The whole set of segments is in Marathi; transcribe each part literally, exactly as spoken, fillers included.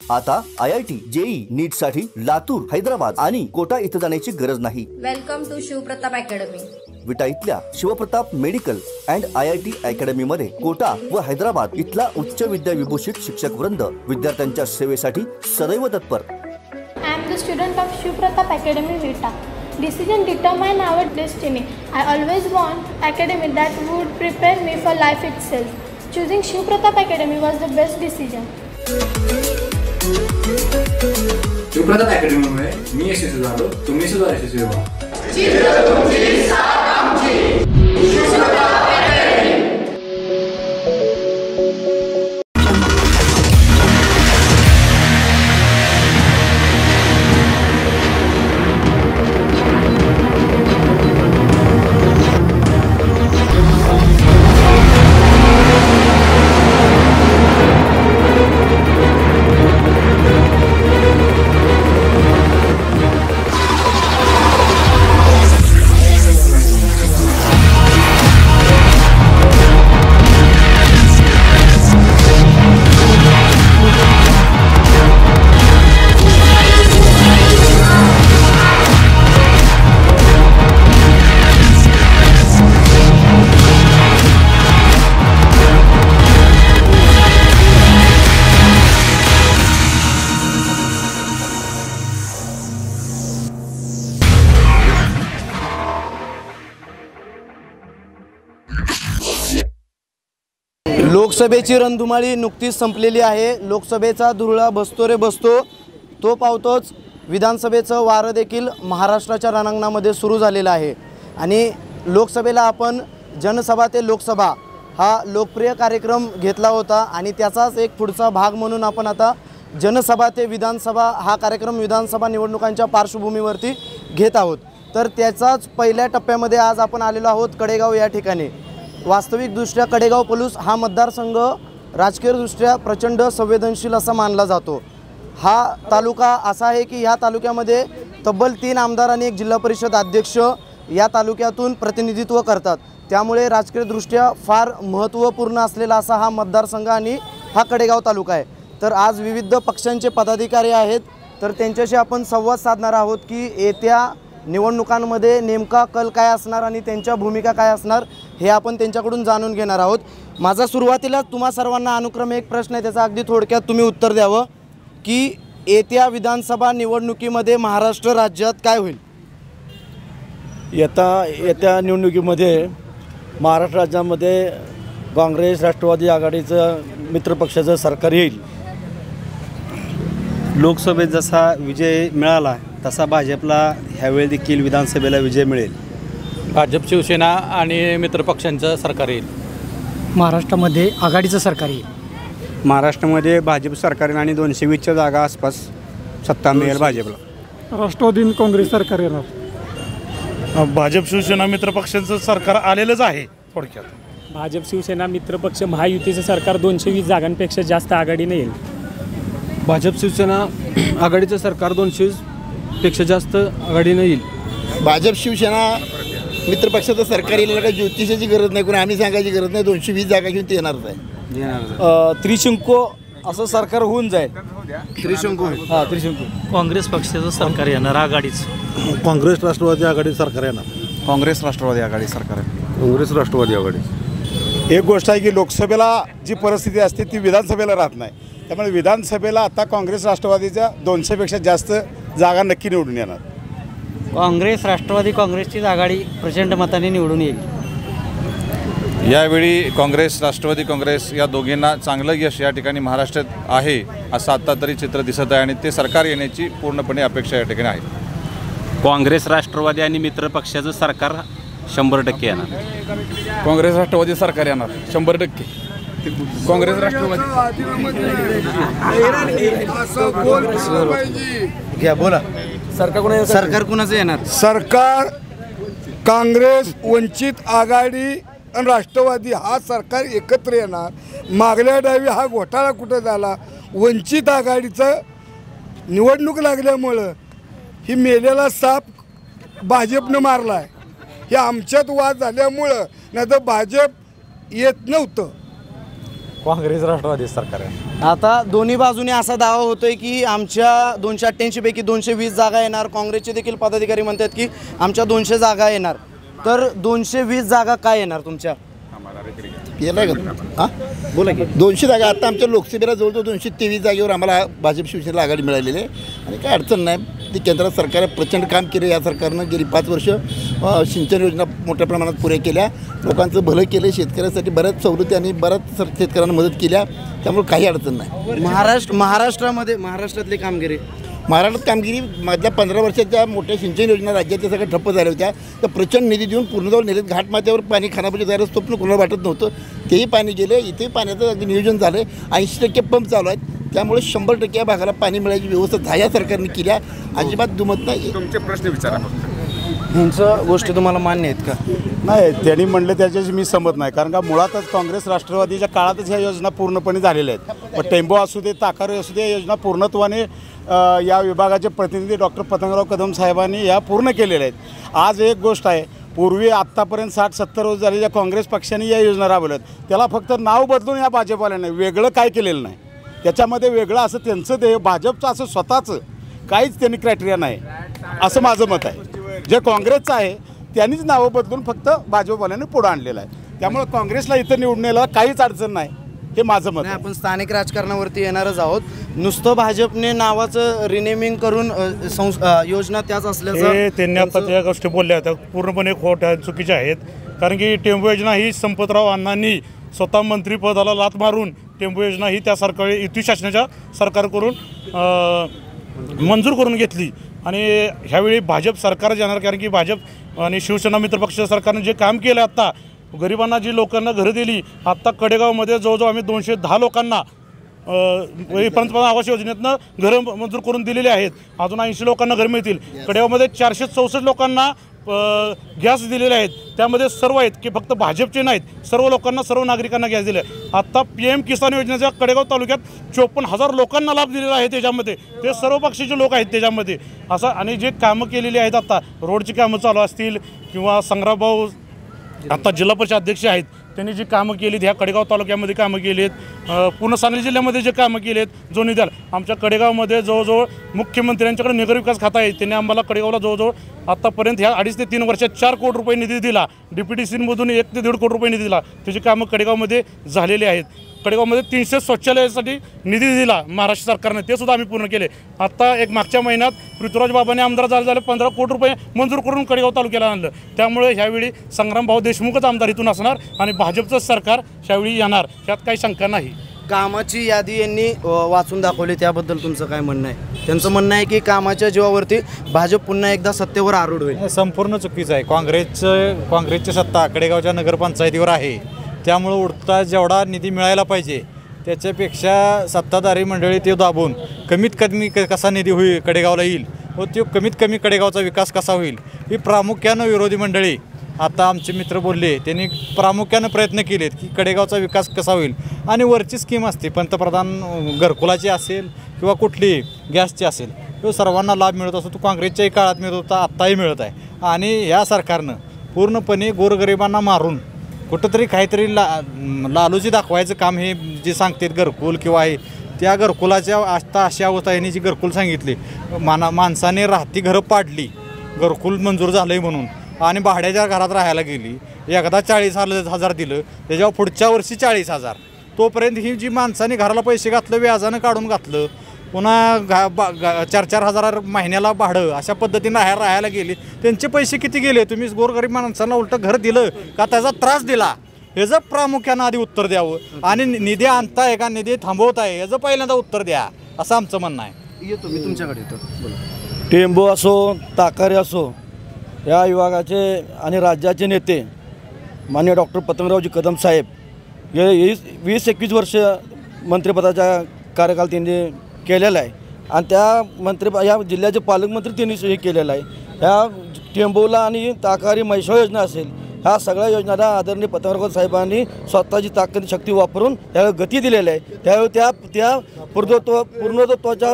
आता I I T, JEE, NEET साठी लातूर, हैदराबाद आणि कोटा इथं जाण्याची गरज नाही। Welcome to Shivpratap academy. Vita इथल्या Shivpratap medical and I I T academy मध्ये कोटा व हैदराबाद इथला उच्च विद्या विभूषित शिक्षक वृंद विद्यार्थ्यांच्या सेवेसाठी सदैव तत्पर। I am the student of Shivpratap Academy, Vita. Decision determine our destiny. I always want academy that would prepare me for life itself. Choosing Shivpratap Academy was the best decision. Shivpratap अकॅडमीमुळे मी यशस्वी झालो, तुम्ही सुद्धा यशस्वी व्हा। लोकसभेची रणधुमाळी नुकतीच संपलेली आहे। लोकसभेचा धुरळा बसतो रे बसतो तो पावतोच विधानसभेचं वारं देखील महाराष्ट्राच्या रणांगणामध्ये सुरू झालेलं आहे आणि लोकसभेला आपण जनसभा ते लोकसभा हा लोकप्रिय कार्यक्रम घेतला होता आणि त्याचाच एक पुढचा भाग म्हणून आपण आता जनसभा ते विधानसभा हा कार्यक्रम विधानसभा निवडणुकांच्या पार्श्वभूमीवरती घेत आहोत। तर त्याचाच पहिल्या टप्प्यामध्ये आज आपण आलेलो आहोत कडेगाव या ठिकाणी। वास्तविकदृष्ट्या कडेगाव पलूस हा मतदारसंघ राजकीयदृष्ट्या प्रचंड संवेदनशील असा मानला जातो। हा तालुका असा आहे की ह्या तालुक्यामध्ये तब्बल तीन आमदार आणि एक जिल्हा परिषद अध्यक्ष या तालुक्यातून प्रतिनिधित्व करतात, त्यामुळे राजकीयदृष्ट्या फार महत्त्वपूर्ण असलेला असा हा मतदारसंघ आणि हा कडेगाव तालुका आहे। तर आज विविध पक्षांचे पदाधिकारी आहेत, तर त्यांच्याशी आपण संवाद साधणार आहोत की येत्या निवडणुकांमध्ये नेमका कल काय असणार आणि त्यांच्या भूमिका काय असणार हे आपण त्यांच्याकडून जाणून घेणार आहोत। माझा सुरुवातीला तुम्हा सर्वांना अनुक्रमे एक प्रश्न आहे, त्याचा अगदी थोडक्यात तुम्ही उत्तर द्यावं की येत्या विधानसभा निवडणुकीमध्ये महाराष्ट्र राज्यात काय होईल? येता येत्या निवडणुकीमध्ये महाराष्ट्र राज्यामध्ये काँग्रेस राष्ट्रवादी आघाडीचं मित्रपक्षाचं सरकार येईल। लोकसभेत जसा विजय मिळाला तसा भाजपला ह्यावेळी देखील विधानसभेला विजय मिळेल। भाजप शिवसेना आणि मित्रपक्षांचं सरकार येईल। महाराष्ट्रामध्ये आघाडीचं सरकार येईल। महाराष्ट्रामध्ये भाजप सरकार आणि दोनशे वीसच्या जागा आसपास सत्ता मिळेल भाजपला। राष्ट्रवादी काँग्रेस सरकार येणार। भाजप शिवसेना मित्रपक्षांचं सरकार आलेलंच आहे। थोडक्यात भाजप शिवसेना मित्रपक्ष महायुतीचं सरकार दोनशे वीस जागांपेक्षा जास्त आघाडीने येईल। भाजप शिवसेना आघाडीचं सरकार दोनशे पेक्षा जास्त आघाडीने येईल। भाजप शिवसेना मित्रपक्षाचं सरकार येईल, काही ज्योतिषाची गरज नाही, कोणी आम्ही सांगायची गरज नाही, दोनशे वीस जागा घेऊन ते येणारच आहे। त्रिशंकू असं सरकार होऊन जाईल। त्रिशंकू हां त्रिशंकू काँग्रेस पक्षाचं सरकार येणार आघाडीच। काँग्रेस राष्ट्रवादी आघाडी सरकार येणार। काँग्रेस राष्ट्रवादी आघाडी सरकार आहे। काँग्रेस राष्ट्रवादी आघाडी। एक गोष्ट आहे की लोकसभेला जी परिस्थिती असते ती विधानसभेला राहत नाही, त्यामुळे विधानसभेला आता काँग्रेस राष्ट्रवादीच्या दोनशेपेक्षा जास्त जागा नक्की निवडून येणार। काँग्रेस राष्ट्रवादी काँग्रेसची आघाडी प्रचंड मताने निवडून येईल। यावेळी काँग्रेस राष्ट्रवादी काँग्रेस या दोघींना चांगलं यश या ठिकाणी महाराष्ट्रात आहे असं आत्ता तरी चित्र दिसत आहे आणि ते सरकार येण्याची पूर्णपणे अपेक्षा या ठिकाणी आहे। काँग्रेस राष्ट्रवादी आणि मित्रपक्षाचं सरकार शंभर टक्के येणार। काँग्रेस राष्ट्रवादी सरकार येणार शंभर टक्के। काँग्रेस राष्ट्रवादी घ्या बोला। सरकार कोणाचं सरकार कोणाचं येणार? सरकार काँग्रेस वंचित आघाडी आणि राष्ट्रवादी हा सरकार एकत्र येणार। मागल्या डावी हा घोटाळा कुठं झाला, वंचित आघाडीचं निवडणूक लागल्यामुळं ही मेलेला साप भाजपनं मारला आहे। हे आमच्यात वाद झाल्यामुळं नाही तर भाजप येत नव्हतं। काँग्रेस राष्ट्रवादी सरकार आहे. आता दोन्ही बाजूने असा दावा होतोय की आमच्या दोनशे अठ्ठ्याऐंशी पैकी दोनशे वीस जागा येणार. काँग्रेसचे देखील पदाधिकारी म्हणतात की आमच्या दोनशे जागा येणार. तर दोनशे वीस जागा काय येणार तुमच्या? केलं का हां बोला की दोनशे जागा आता आमच्या लोकसभेला जवळजवळ दोनशे तेवीस जागेवर आम्हाला भाजप शिवसेनेला आघाडी मिळालेली आहे आणि काय अडचण नाही. ती केंद्रात सरकार प्रचंड काम केलं. या सरकारनं गेली पाच वर्ष सिंचन योजना मोठ्या प्रमाणात पुऱ्या केल्या, लोकांचं भलं केलं, शेतकऱ्यांसाठी बऱ्याच सवलती आणि बऱ्याच सर शेतकऱ्यांना मदत केल्या. त्यामुळे काही अडचण नाही. महाराष्ट्र महाराष्ट्रामध्ये महाराष्ट्रातली कामगिरी महाराष्ट्रात कामगिरी मधल्या पंधरा वर्षाच्या मोठ्या सिंचन योजना राज्यातल्या सगळ्या ठप्प झाल्या होत्या. तर प्रचंड निधी देऊन पूर्ण जाऊन नेलेत. घाटमाथ्यावर पाणी खानापूरच्या जायला स्वप्न कोणाला वाटत नव्हतं, तेही पाणी गेले. इथेही पाण्याचं अगदी नियोजन झालं आहे. ऐंशी टक्के पंप चालू आहेत. त्यामुळे शंभर टक्के या भागाला पाणी मिळायची व्यवस्था झाल्या सरकारने केल्या. अजिबात दुमत नाही. तुमचे प्रश्न विचारा. ह्यांचं गोष्टी तुम्हाला मान्य आहेत का? नाही, त्यांनी म्हणलं त्याच्याशी मी सहमत नाही. कारण का मुळातच काँग्रेस राष्ट्रवादीच्या काळातच ह्या योजना पूर्णपणे झालेल्या आहेत. पण टेंबो असू दे, ताकारी असू दे, या योजना पूर्णत्वाने या विभागाचे प्रतिनिधी डॉक्टर पतंगराव कदम साहेबांनी या पूर्ण केलेल्या आहेत. आज एक गोष्ट आहे, पूर्वी आत्तापर्यंत साठ सत्तर वर्ष झाले ज्या काँग्रेस पक्षाने या योजना राबवल्यात, त्याला फक्त नाव बदलून या भाजपवाल्याने वेगळं काय केलेलं नाही. त्याच्यामध्ये वेगळं असं त्यांचं ते भाजपचं असं स्वतःचं काहीच त्यांनी क्रायटेरिया नाही असं माझं मत आहे. जे काँग्रेसचं आहे त्यांनीच नावं बदलून फक्त भाजपवाल्याने पुढं आणलेलं आहे. त्यामुळे काँग्रेसला इथं निवडण्याला काहीच अडचण नाही, हे माझं मत आहे. आपण स्थानिक राजकारणावरती येणारच आहोत. नुसतं भाजपने नावाचं रिनेमिंग करून संस योजना त्याच असल्याचं त्यांनी आता त्या गोष्टी बोलल्या होत्या पूर्णपणे खोट्या चुकीच्या आहेत. कारण की टेंबू योजना ही संपतराव अण्णांनी स्वतः मंत्रिपदाला लाथ मारून टेंबू योजना ही त्या सरकार युती शासनाच्या सरकारकडून मंजूर करून घेतली. आणि ह्यावेळी भाजप सरकार येणार. कारण की भाजप आणि शिवसेना मित्रपक्ष सरकारने जे काम केलं आत्ता गरिबांना जी लोकांना घरं दिली. आत्ता कडेगावमध्ये जवळजवळ आम्ही दोनशे दहा लोकांना पंतप्रधान आवास योजनेतनं घरं मंजूर करून दिलेली आहेत. अजून ऐंशी लोकांना घरं मिळतील. कडेगावमध्ये चारशे चौसष्ट लोकांना गॅस दिलेले आहेत. त्यामध्ये सर्व आहेत की फक्त भाजपचे नाहीत, सर्व लोकांना सर्व नागरिकांना गॅस दिले. आत्ता पी एम किसान योजनेच्या कडेगाव तालुक्यात चोपन्न हजार लोकांना लाभ दिलेला आहे. त्याच्यामध्ये ते सर्व पक्षाचे लोक आहेत त्याच्यामध्ये असं. आणि जे कामं केलेली आहेत आत्ता रोडची कामं चालू असतील किंवा संग्रामभाऊ आत्ता जिल्हा परिषद अध्यक्ष आहेत त्यांनी जी कामं केलीत ह्या कडेगाव तालुक्यामध्ये कामं केली आहेत. पूर्ण सांगली जिल्ह्यामध्ये जे कामं केली आहेत जोनी द्याल आमच्या कडेगावमध्ये जवळजवळ मुख्यमंत्र्यांच्याकडे नगरविकास खाता आहे. त्यांनी आम्हाला कडेगावला जवळजवळ आत्तापर्यंत ह्या अडीच ते तीन वर्षात चार कोटी रुपये निधी दिला. डी पी टी सीमधून एक ते दीड कोटी रुपये निधी दिला. त्याची कामं कडेगावमध्ये झालेली आहेत. कडेगावमध्ये तीनशे शौचालयासाठी निधी दिला महाराष्ट्र सरकारने, ते सुद्धा आम्ही पूर्ण केले. आत्ता एक मागच्या महिन्यात पृथ्वीराज बाबांनी आमदार झाले झाले पंधरा कोटी रुपये मंजूर करून कडेगाव तालुक्याला आणलं. त्यामुळे ह्यावेळी संग्रामभाऊ देशमुखच आमदार इथून असणार आणि भाजपचं सरकार ह्यावेळी येणार, यात काही शंका नाही. कामाची यादी यांनी वाचून दाखवली, त्याबद्दल तुमचं काय म्हणणं आहे? त्यांचं म्हणणं आहे की कामाच्या जीवावरती भाजप पुन्हा एकदा सत्तेवर आरूढ होईल. संपूर्ण चुकीचं आहे. काँग्रेसचं काँग्रेसची सत्ता कडेगावच्या नगरपंचायतीवर आहे. त्यामुळं उडता जेवढा निधी मिळायला पाहिजे त्याच्यापेक्षा सत्ताधारी मंडळी ते दाबून कमीत कमी क कसा निधी होईल कडेगावला येईल व तो कमीत कमी कडेगावचा विकास कसा होईल ही प्रामुख्यानं विरोधी मंडळी. आता आमचे मित्र बोलले त्यांनी प्रामुख्यानं प्रयत्न केलेत की कडेगावचा विकास कसा होईल. आणि वरची स्कीम असते पंतप्रधान घरकुलाची असेल किंवा कुठली गॅसची असेल तो सर्वांना लाभ मिळत असतो. तो काँग्रेसच्याही काळात मिळत होता, आत्ताही मिळत आहे. आणि या सरकारनं पूर्णपणे गोरगरिबांना मारून कुठंतरी काहीतरी ला लालूची दाखवायचं काम हे जे सांगतात घरकुल किंवा आहे त्या घरकुलाच्या आता अशी अवस्था यांनी जी घरकुल सांगितली माना माणसाने राहती घरं पाडली घरकुल मंजूर झालं आहे म्हणून आणि भाड्याच्या घरात राहायला गेली. एकदा चाळीस हजार दिलं त्याच्यावर पुढच्या वर्षी चाळीस हजार तोपर्यंत ही जी माणसाने घराला पैसे घातलं व्याजानं काढून घातलं पुन्हा घा बा चार चार हजार महिन्याला भाडं अशा पद्धतीनं राहायला राहायला गेली. त्यांचे पैसे किती गेले? तुम्ही गोरगरीब माणसांना उलटं घर दिलं का त्याचा त्रास दिला? ह्याचं प्रामुख्यानं आधी उत्तर द्यावं. आणि निधी आणताय का निधी थांबवताय याचं पहिल्यांदा उत्तर द्या असं आमचं म्हणणं आहे. येतो मी तुमच्याकडे येतो. टेंबो असो ताकारी असो या विभागाचे आणि राज्याचे नेते माननीय डॉक्टर पतंगरावजी कदम साहेब हे वीस एकवीस वर्ष मंत्रिपदाचा कार्यकाल त्यांनी केलेला आहे. आणि त्या मंत्री या जिल्ह्याचे पालकमंत्री त्यांनी हे केलेलं आहे. ह्या टेंबोला आणि ताकारी म्हैसाळ योजना असेल ह्या सगळ्या योजनांना आदरणीय पतंगराव साहेबांनी स्वतःची ताकद शक्ती वापरून त्यावेळी गती दिलेली आहे. त्यावेळी त्या त्या पूर्णत्व पूर्णत्वाच्या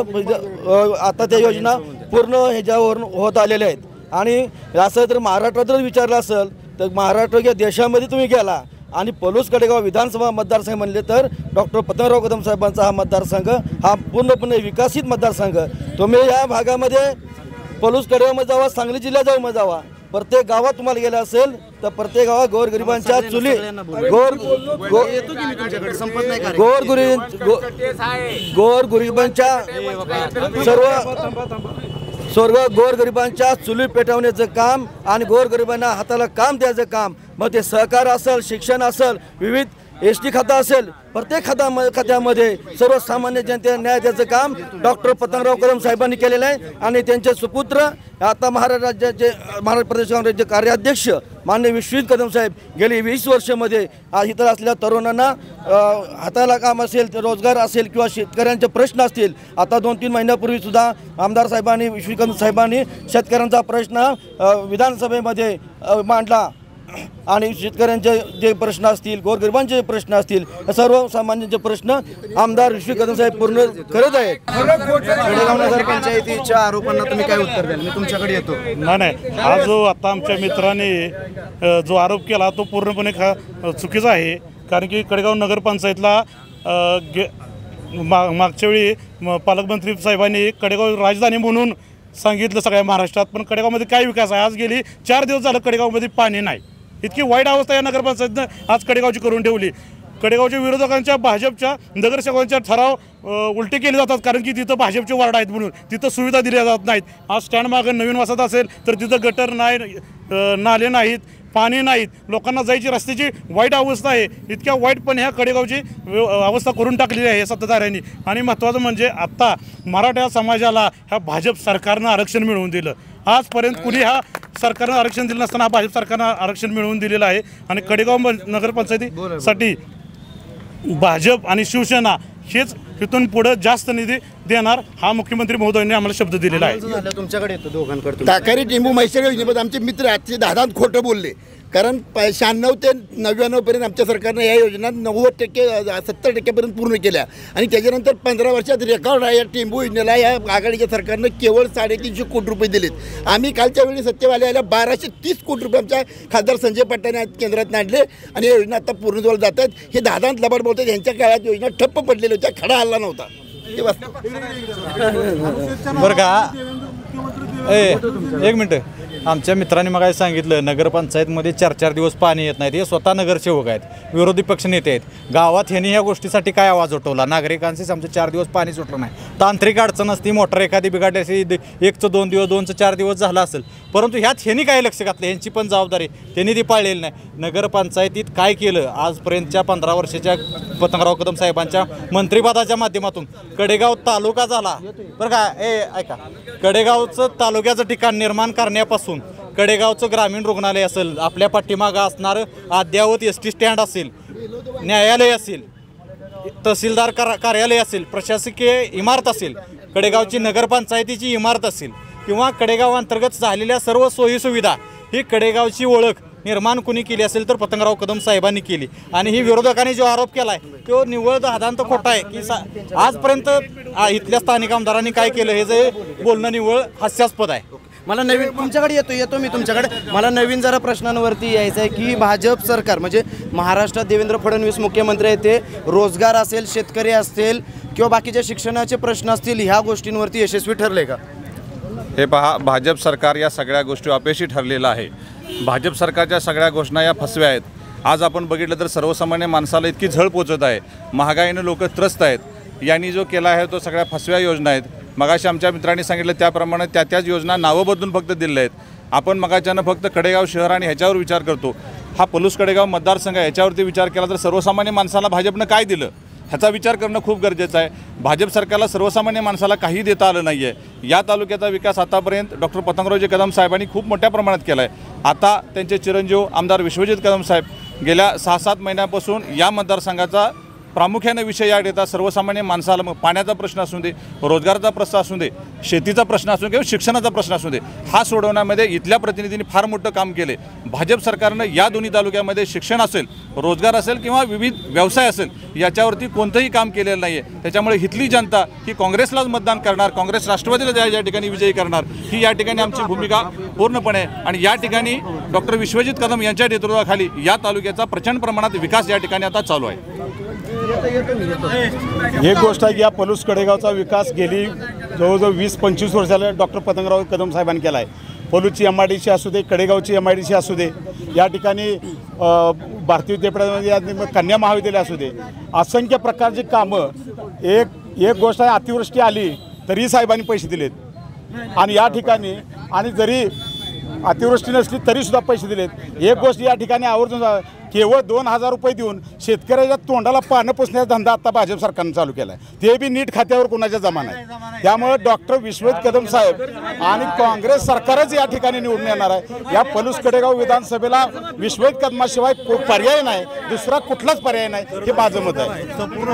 आता त्या योजना पूर्ण ह्याच्यावरून होत आलेल्या आहेत. आणि असं जर महाराष्ट्रात जर विचारलं असेल तर महाराष्ट्र या देशामध्ये तुम्ही गेला आणि पलूस कडेगाव विधानसभा मतदारसंघ म्हणले तर डॉक्टर पतंगराव कदम साहेबांचा हा मतदारसंघ हा पूर्णपणे विकसित मतदारसंघ. तुम्ही या भागामध्ये पलूस कडेगावमध्ये जावा, सांगली जिल्ह्यात जाऊ मध्ये जावा, प्रत्येक गावात तुम्हाला गेलं असेल तर प्रत्येक गावात गोरगरिबांच्या चुली गोर गोरगुरी गोरगरिबांच्या सर्व सर्व गोरगरिबांच्या चुली पेटवण्याचं काम आणि गोरगरिबांना हाताला काम द्यायचं काम, मग ते सहकार असेल, शिक्षण असेल, विविध एस टी खाता असेल, प्रत्येक खाता खात्यामध्ये सर्वसामान्य जनतेला न्याय द्यायचं काम डॉक्टर पतंगराव कदम साहेबांनी केलेलं आहे. आणि त्यांचे सुपुत्र आता महाराष्ट्र राज्याचे महाराष्ट्र प्रदेश काँग्रेसचे कार्याध्यक्ष माननीय विश्वजित कदम साहेब गेली वीस वर्षामध्ये आज इतर असलेल्या तरुणांना हाताला काम असेल, रोजगार असेल किंवा शेतकऱ्यांचे प्रश्न असतील, आता दोन तीन महिन्यापूर्वीसुद्धा आमदार साहेबांनी विश्वजित कदम साहेबांनी शेतकऱ्यांचा प्रश्न विधानसभेमध्ये मांडला आणि शेतकऱ्यांचे जे प्रश्न असतील, गोरगरिबांचे जे प्रश्न असतील, सर्वसामान्यांचे प्रश्न आमदार विश्वजित कदम साहेब पूर्ण करत आहेत. कडेगाव नगर पंचायतीच्या आरोपांना तुम्ही काय उत्तर द्याल? मी तुमच्याकडे येतो. नाही नाही हा जो आता आमच्या मित्राने जो आरोप केला तो पूर्णपणे खा चुकीचा आहे. कारण की कडेगाव नगरपंचायतला गे मा मागच्या वेळी पालकमंत्री साहेबांनी कडेगाव राजधानी म्हणून सांगितलं सगळ्या महाराष्ट्रात, पण कडेगावमध्ये काय विकास आहे? आज गेली चार दिवस झालं कडेगावमध्ये पाणी नाही. इतकी वाईट अवस्था या नगरपंचायतीनं आज कडेगावची करून ठेवली. कडेगावच्या विरोधकांच्या भाजपच्या नगरसेवकांच्या ठराव उलटे केले जातात कारण की तिथं भाजपचे वार्ड आहेत म्हणून तिथं सुविधा दिल्या जात नाहीत. आज स्टँड मागं नवीन वसाहत असेल तर तिथं गटर नाही, नाले नाहीत, पाणी नाहीत, लोकांना जायची रस्त्याची वाईट अवस्था आहे. इतक्या वाईटपणे ह्या कडेगावची अवस्था करून टाकलेली आहे सत्ताधाऱ्यांनी. आणि महत्त्वाचं म्हणजे आत्ता मराठा समाजाला ह्या भाजप सरकारनं आरक्षण मिळवून दिलं. आजपर्यंत कुणी ह्या सरकारनं आरक्षण दिलं नसताना भाजप सरकारनं आरक्षण मिळवून दिलेलं आहे. आणि कडेगाव नगरपंचायतीसाठी भाजप आणि शिवसेना हेच इथून पुढे जास्त निधी देणार हा मुख्यमंत्री महोदयांनी आम्हाला शब्द दिलेला आहे. तुमच्याकडे येतो दोघांकडे. ताकारी टेंबू म्हैसाळ योजनेमध्ये आमचे मित्र आजचे दहा खोटं बोलले, कारण शहाण्णव ते नव्याण्णवपर्यंत आमच्या सरकारनं या योजना नव्वद टक्के सत्तर टक्क्यापर्यंत पूर्ण केल्या. आणि त्याच्यानंतर पंधरा वर्षात रेकॉर्ड आहे या टेंबू योजनेला या आघाडीच्या सरकारनं केवळ साडेतीनशे कोटी रुपये दिलेत. आम्ही कालच्या वेळी सत्तेवाले आल्या बाराशे तीस कोटी रुपये आमच्या खासदार संजय पाटलांनी केंद्रात आणले आणि या योजना आता पूर्ण जवळ जात आहेत. हे दादा लबाड बोलतात, यांच्या काळात योजना ठप्प पडलेल्या होत्या, खडा हल्ला नव्हता. हे वास्तव बरं का. ए एक मिनटं, आमच्या मित्रांनी मग सांगितलं नगरपंचायतमध्ये चार चार दिवस पाणी येत नाहीत. हे स्वतः नगरसेवक आहेत, विरोधी पक्षनेते आहेत. गावात ह्यांनी ह्या गोष्टीसाठी काय आवाज उठवला? नागरिकांचेच आमचे चार दिवस पाणी सुटलं नाही. तांत्रिक अडचण असती, मोटर एखादी बिघडली असती, एकचं दोन दिवस दोनचं चार दिवस झालं असेल, परंतु ह्यात ह्यांनी काय लक्ष घातलं? ह्यांची पण जबाबदारी, त्यांनी ती पाळलेली नाही. नगरपंचायतीत काय केलं आजपर्यंतच्या पंधरा वर्षाच्या पतंगराव कदम साहेबांच्या मंत्रिपदाच्या माध्यमातून? कडेगाव तालुका झाला बरं का. ए ऐका, कडेगावचं तालुक्याचं ठिकाण निर्माण करण्यापासून कडेगावचं ग्रामीण रुग्णालय असेल, आपल्या पाठीमागं असणारं अद्ययावत एस टी स्टँड असेल, न्यायालय असेल, तहसीलदार कार्यालय असेल, प्रशासकीय इमारत असेल, कडेगावची नगरपंचायतीची इमारत असेल किंवा कडेगाव अंतर्गत झालेल्या सर्व सोयीसुविधा, ही कडेगावची ओळख निर्माण कुणी केली असेल तर पतंगराव कदम साहेबांनी केली. आणि ही विरोधकांनी जो आरोप केला आहे तो निव्वळ दादांत खोटा आहे की सा आजपर्यंत इथल्या स्थानिक आमदारांनी काय केलं हे जे बोलणं निव्वळ हास्यास्पद आहे. मला नवीन तुमच्याकडे येतो येतो मी तुमच्याकडे मला नवीन जरा प्रश्नांवरती यायचं आहे की भाजप सरकार म्हणजे महाराष्ट्रात देवेंद्र फडणवीस मुख्यमंत्री आहेत, ते रोजगार असेल, शेतकरी असतील किंवा बाकीच्या शिक्षणाचे प्रश्न असतील, ह्या गोष्टींवरती यशस्वी ठरले का? हे पहा, भाजप सरकार या सगळ्या गोष्टी अपयशी ठरलेलं आहे. भाजप सरकारच्या सगळ्या घोषणा या फसव्या आहेत. आज आपण बघितलं तर सर्वसामान्य माणसाला इतकी झळ पोचत आहे, महागाईनं लोक त्रस्त आहेत. यांनी जो केला आहे तो सगळ्या फसव्या योजना आहेत. मगाशी आमच्या मित्रांनी सांगितलं त्याप्रमाणे त्या त्याच योजना नावं बदलून फक्त दिल्या आहेत. आपण मगाच्यानं फक्त कडेगाव शहर आणि ह्याच्यावर विचार करतो. हा पलूस कडेगाव मतदारसंघ आहे, ह्याच्यावरती विचार केला तर सर्वसामान्य माणसाला भाजपनं काय दिलं ह्याचा विचार करणं खूप गरजेचं आहे. भाजप सरकारला सर्वसामान्य माणसाला काही देता आलं नाही आहे. या तालुक्याचा विकास आतापर्यंत डॉक्टर पतंगरावजी कदम साहेबांनी खूप मोठ्या प्रमाणात केला आहे. आता त्यांचे चिरंजीव आमदार विश्वजित कदम साहेब गेल्या सहा सात महिन्यापासून या मतदारसंघाचा प्रामुख्याने विषय या देतात. सर्वसामान्य माणसाला मग पाण्याचा प्रश्न असू दे, रोजगाराचा प्रश्न असू दे, शेतीचा प्रश्न असू दे किंवा शिक्षणाचा प्रश्न असू दे, हा सोडवण्यामध्ये इथल्या प्रतिनिधींनी फार मोठं काम केले. भाजप सरकारनं या दोन्ही तालुक्यामध्ये शिक्षण असेल, रोजगार असेल किंवा विविध व्यवसाय असेल याच्यावरती कोणतंही काम केलेलं नाही आहे. त्याच्यामुळे इथली जनता ही काँग्रेसलाच मतदान करणार, काँग्रेस राष्ट्रवादीला या ठिकाणी विजयी करणार, ही या ठिकाणी आमची भूमिका पूर्णपणे आणि या ठिकाणी डॉक्टर विश्वजित कदम यांच्या नेतृत्वाखाली या तालुक्याचा प्रचंड प्रमाणात विकास या ठिकाणी आता चालू आहे. एक गोष्ट आहे की या पलूस कडेगावचा विकास गेली जवळजवळ वीस पंचवीस वर्षाला डॉक्टर पतंगराव कदम साहेबांनी केला आहे. पलूसची एम आय डी सी असू दे, कडेगावची एम आय डी सी असू दे, या ठिकाणी भारतीय विद्यापीठामध्ये कन्या महाविद्यालय असू दे, असंख्य प्रकारची कामं. एक एक गोष्ट आहे, अतिवृष्टी आली तरी साहेबांनी पैसे दिलेत आणि या ठिकाणी आणि जरी अतिवृष्टी नसली तरीसुद्धा पैसे दिलेत. एक गोष्ट या ठिकाणी आवर्जून केवळ दोन हजार रुपये देऊन शेतकऱ्याच्या तोंडाला पानं पुसण्याचा धंदा आता भाजप सरकारनं चालू केला आहे. ते बी नीट खात्यावर कोणाच्या जमा नाही. त्यामुळे डॉक्टर विश्वजित कदम साहेब आणि काँग्रेस सरकारच या ठिकाणी निवडून येणार आहे. या पलूस कडेगाव विधानसभेला विश्वजित कदमाशिवाय पर्याय नाही, दुसरा कुठलाच पर्याय नाही, हे माझं मत आहे.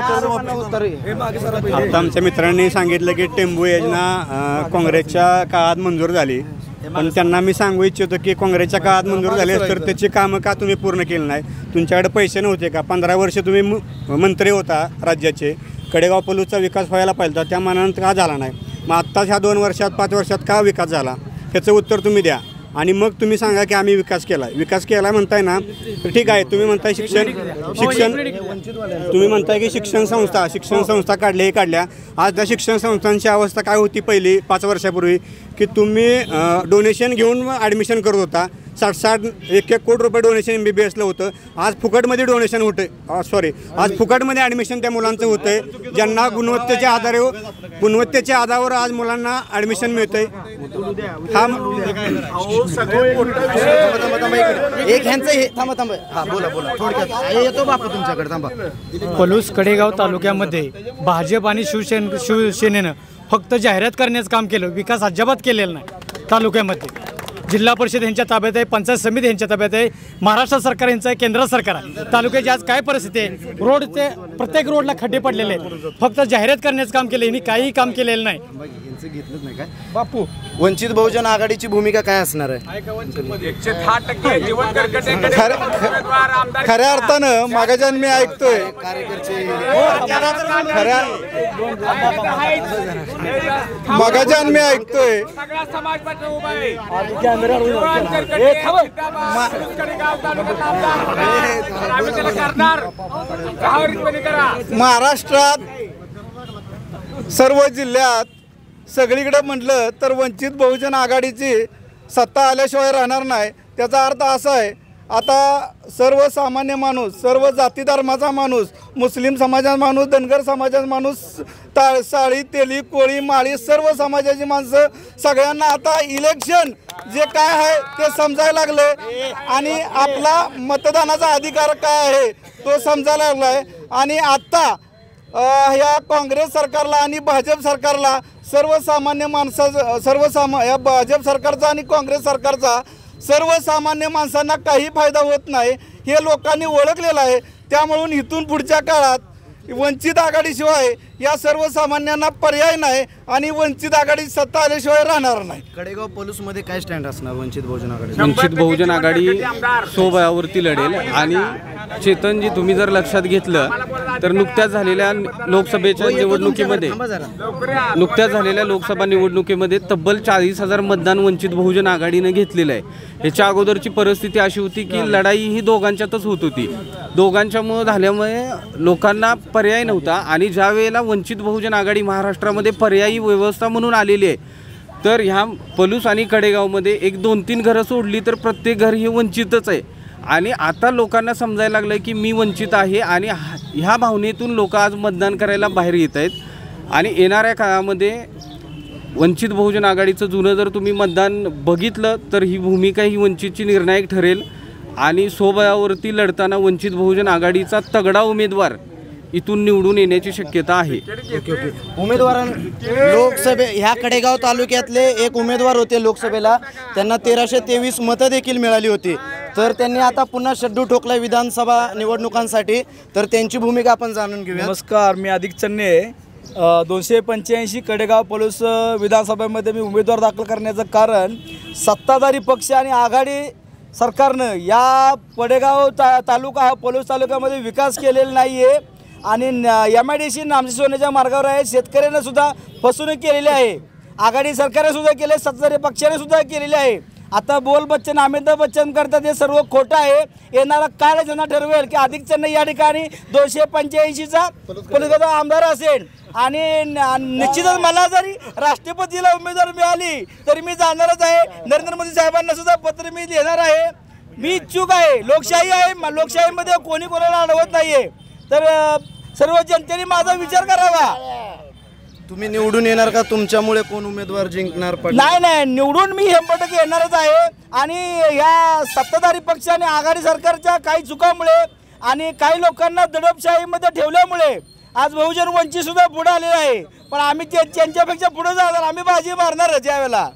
आता आमच्या मित्रांनी सांगितलं की टेंबू योजना काँग्रेसच्या काळात मंजूर झाली, पण त्यांना मी सांगू इच्छितो की काँग्रेसच्या काळात मंजूर झाले तर त्याची कामं का तुम्ही पूर्ण केली नाही? तुमच्याकडे पैसे नव्हते का? पंधरा वर्ष तुम्ही मंत्री होता राज्याचे, कडेगाव पलूसचा विकास व्हायला पाहिजे होता, त्या मानानं का झाला नाही? मग आत्ताच ह्या दोन वर्षात पाच वर्षात का विकास झाला त्याचं उत्तर तुम्ही द्या आणि मग तुम्ही सांगा की आम्ही विकास केला. विकास केला म्हणताय ना, तर ठीक आहे. तुम्ही म्हणताय शिक्षण शिक्षण तुम्ही म्हणताय की शिक्षण संस्था शिक्षण संस्था काढल्या हे काढल्या. आज त्या शिक्षण संस्थांची अवस्था काय होती पहिली पाच वर्षापूर्वी की तुम्ही डोनेशन घेऊन ॲडमिशन करत होता. साठ साठ एक एक कोटी रुपये डोनेशन एम बी बी एसला होतं. आज फुकटमध्ये डोनेशन होतं सॉरी आज फुकटमध्ये ॲडमिशन त्या मुलांचं होतं आहे. ज्यांना गुणवत्तेच्या आधारे गुणवत्तेच्या आधारावर आज मुलांना ॲडमिशन मिळतं आहे. हा एक ह्यांचं हे थांबा थांबा हा बोला बोला थोडक्यात येतो बापू तुमच्याकडे थांबा. पलूस कडेगाव तालुक्यामध्ये भाजप आणि शिवसेन शिवसेनेनं फक्त जाहिरात करण्याचं काम केलं, विकास अजिबात केलेला नाही. तालुक्यामध्ये जिल्हा परिषद यांच्या ताब्यात आहे, पंचायत समिती यांच्या ताब्यात आहे, महाराष्ट्र सरकार यांचं आहे, केंद्र सरकार आहे. तालुक्याची आज काय परिस्थिती आहे? रोडचे प्रत्येक रोडला खड्डे पडलेले आहेत. फक्त जाहिरात करण्याचं काम केलं, यांनी काहीही काम केलेलं नाही. घेतलंच नाही काय बापू? वंचित बहुजन आघाडीची भूमिका काय असणार आहे? खऱ्या अर्थानं मागाच्या मी ऐकतोय खऱ्या मागाच्या मी ऐकतोय महाराष्ट्रात सर्व जिल्ह्यात सगळीकडे म्हटलं तर वंचित बहुजन आघाडीची सत्ता आल्याशिवाय राहणार नाही. त्याचा अर्थ असा आहे, आता सर्वसामान्य माणूस, सर्व जाती धर्माचा माणूस, मुस्लिम समाजाचा माणूस, धनगर समाजाचा माणूस, ता साळी तेली कोळी माळी सर्व समाजाची माणसं सगळ्यांना आता इलेक्शन जे काय आहे ते समजायला लागले आणि आपला मतदानाचा अधिकार काय आहे तो समजायला लागला आहे. आणि आत्ता या काँग्रेस सरकारला आणि भाजप सरकारला सर्वसामान्य माणसा सर्वसामा या भाजप सरकारचा आणि काँग्रेस सरकारचा सर्वसामान्य माणसांना काही फायदा होत नाही हे लोकांनी ओळखलेलं आहे. त्यामुळं इथून पुढच्या काळात वंचित आघाडीशिवाय या सर्वसामान्यांना पर्याय नाही आणि वंचित आघाडी सत्ता आल्याशिवाय राहणार नाही. कडेगाव पलूसमध्ये काय स्टँड असणार वंचित बहुजन आघाडी? वंचित बहुजन आघाडी स्वबळावरती लढेल आणि चेतनजी तुम्ही जर लक्षात घेतलं तर नुकत्याच झालेल्या लोकसभेच्या निवडणुकीमध्ये नुकत्याच झालेल्या लोकसभा निवडणुकीमध्ये तब्बल चाळीस हजार मतदान वंचित बहुजन आघाडीनं घेतलेलं आहे. ह्याच्या अगोदरची परिस्थिती अशी होती की लढाई ही दोघांच्यातच होत होती. दोघांच्यामुळे झाल्यामुळे लोकांना पर्याय नव्हता आणि ज्या वेळेला वंचित बहुजन आघाडी महाराष्ट्रामध्ये पर्यायी व्यवस्था म्हणून आलेली आहे तर ह्या पलूस आणि कडेगावमध्ये एक दोन तीन घरं सोडली तर प्रत्येक घर हे वंचितच आहे. आणि आता लोकांना समजायला लागलं की मी वंचित आहे आणि ह्या भावनेतून लोक आज मतदान करायला बाहेर येत आहेत. आणि येणाऱ्या काळामध्ये वंचित बहुजन आघाडीचं जुनं जर तुम्ही मतदान बघितलं तर ही भूमिका ही वंचितची निर्णायक ठरेल आणि स्वबळावरती लढताना वंचित बहुजन आघाडीचा तगडा उमेदवार इथून निवडून येण्याची शक्यता आहे. ओके ओके उमेदवारां लोकसभे ह्या कडेगाव तालुक्यातले एक उमेदवार होते लोकसभेला, त्यांना तेराशे तेवीस मतं देखील मिळाली होती. तर त्यांनी आता पुन्हा शड्डू ठोकला विधानसभा निवडणुकांसाठी, तर त्यांची भूमिका आपण जाणून घेऊया. नमस्कार, मी अधिक चन्ने. दोनशे पंच्याऐंशी कडेगाव पलूस विधानसभेमध्ये मी उमेदवार दाखल करण्याचं कारण सत्ताधारी पक्ष आणि आघाडी सरकारनं या पडेगाव ता तालुका हा पलूस तालुक्यामध्ये विकास केलेला नाही आहे आणि एम आय डी सी नामशेष होण्याच्या मार्गावर आहे. शेतकऱ्यांना सुद्धा फसवणूक केलेली आहे. आघाडी सरकारने सुद्धा केले, सत्ताधारी पक्षाने सुद्धा केलेले आहे आता बोल बच्चन अमिताभ बच्चन करतात हे सर्व खोटं आहे. येणारा काळ ज्यांना ठरवेल की अधिकचं या ठिकाणी दोनशे पंच्याऐंशीचा पलीकडचा आमदार असेल आणि निश्चितच मला जरी राष्ट्रपतीला उमेदवार मिळाली तरी मी जाणारच आहे. नरेंद्र मोदी साहेबांना सुद्धा पत्र मी देणार आहे. मी इच्छुक आहे. लोकशाही आहे. लोकशाहीमध्ये कोणी कोणाला अडवत नाही आहे. तर सर्व जनतेने माझा विचार करावा. तुम्ही निवडून येणार का? तुमच्यामुळे कोण उमेदवार जिंकणार? नाही नाही निवडून मी शंभर टक्के येणारच आहे. आणि या सत्ताधारी पक्ष आणि आघाडी सरकारच्या काही चुकामुळे आणि काही लोकांना दडपशाहीमध्ये ठेवल्यामुळे आज बहुजन वंचित सुद्धा पुढे आलेला आहे. पण आम्ही त्यांच्यापेक्षा पुढे जाणार. आम्ही बाजी मारणारच यावेळेला.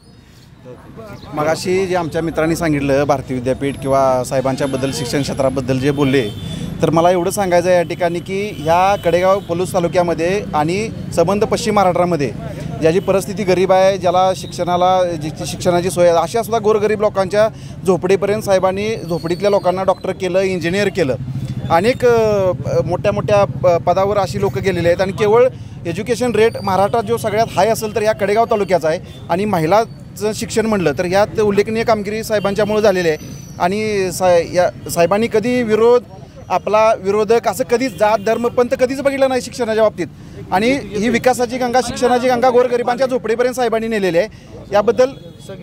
मगाशी जे आमच्या मित्रांनी सांगितलं भारतीय विद्यापीठ किंवा साहेबांच्याबद्दल शिक्षण क्षेत्राबद्दल जे बोलले, तर मला एवढं सांगायचं आहे या ठिकाणी की ह्या कडेगाव पलूस तालुक्यामध्ये आणि संबंध पश्चिम महाराष्ट्रामध्ये ज्याची परिस्थिती गरीब आहे, ज्याला शिक्षणाला जी शिक्षणाची सोय आहे, अशा सुद्धा गोरगरीब लोकांच्या झोपडीपर्यंत साहेबांनी झोपडीतल्या लोकांना डॉक्टर केलं, इंजिनियर केलं. अनेक मोठ्या मोठ्या पदावर अशी लोक गेलेली आहेत. आणि केवळ एज्युकेशन रेट महाराष्ट्रात जो सगळ्यात हाय असेल तर या कडेगाव तालुक्याचा आहे. आणि महिलाचं शिक्षण म्हणलं तर यात उल्लेखनीय कामगिरी साहेबांच्यामुळे झालेली आहे. आणि सा या साहेबांनी कधी विरोध आपला विरोधक असं कधीच जात धर्म पंथ कधीच बघितलं नाही शिक्षणाच्या बाबतीत. आणि ही विकासाची गंगा, शिक्षणाची गंगा गोरगरिबांच्या झोपडीपर्यंत साहेबांनी नेलेली आहे. याबद्दल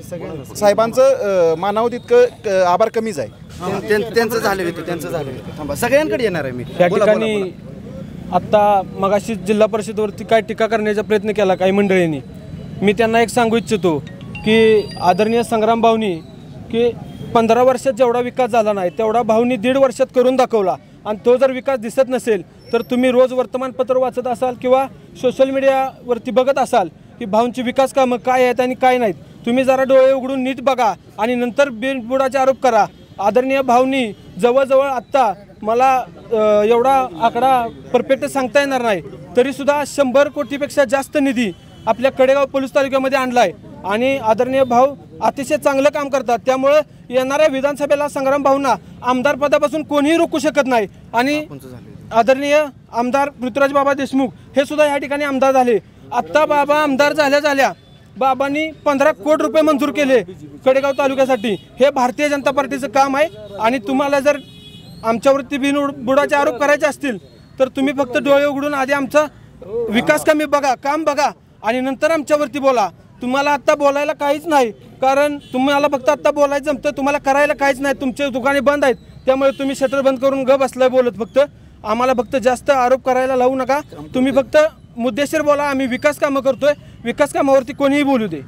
साहेबांचं मानावं तितकं आभार कमीच आहे. त्यांचं झालं होतं त्यांचं झालं होतं थांबा सगळ्यांकडे येणार आहे मी. या ठिकाणी आत्ता मगाशी जिल्हा परिषदेवरती काय टीका करण्याचा प्रयत्न केला काही मंडळींनी. मी त्यांना एक सांगू इच्छितो की आदरणीय संग्राम भाऊनी की पंधरा वर्षात जेवढा विकास झाला नाही तेवढा भाऊनी दीड वर्षात करून दाखवला. आणि तो जर विकास दिसत नसेल तर तुम्ही रोज वर्तमानपत्र वाचत असाल किंवा सोशल मीडियावरती बघत असाल की भाऊंची विकास कामं काय आहेत आणि काय नाहीत. तुम्ही जरा डोळे उघडून नीट बघा आणि नंतर बिनबुडाचे आरोप करा. आदरणीय भाऊनी जवळजवळ आत्ता मला एवढा आकडा परफेक्ट सांगता येणार नाही तरीसुद्धा शंभर कोटीपेक्षा जास्त निधी आपल्या कडेगाव पलूस तालुक्यामध्ये आणला आहे. आणि आदरणीय भाऊ अतिशय चांगलं काम करतात. त्यामुळं येणाऱ्या विधानसभेला संग्राम भाऊंना आमदार पदापासून कोणीही रोखू शकत नाही. आणि आदरणीय आमदार पृथ्वीराज बाबा देशमुख हे सुद्धा या ठिकाणी आमदार झाले. आत्ता बाबा आमदार झाल्या झाल्या बाबांनी पंधरा कोटी रुपये मंजूर केले कडेगाव तालुक्यासाठी. हे भारतीय जनता पार्टीचं काम आहे. आणि तुम्हाला जर आमच्यावरती बिनबुडाचे आरोप करायचे असतील तर तुम्ही फक्त डोळे उघडून आधी आमचा विकास कामे बघा, काम बघा आणि नंतर आमच्यावरती बोला. तुम्हाला आत्ता बोलायला काहीच नाही कारण तुम्हाला फक्त आत्ता बोलायचं जमतं, तुम्हाला करायला काहीच नाही. तुमचे दुकाने बंद आहेत त्यामुळे तुम्ही शटर बंद करून ग बसलाय बोलत. फक्त आम्हाला फक्त जास्त आरोप करायला लावू नका. तुम्ही फक्त मुद्देशीर बोला. आम्ही विकास कामं करतोय. विकास कामावरती कोणीही बोलू दे.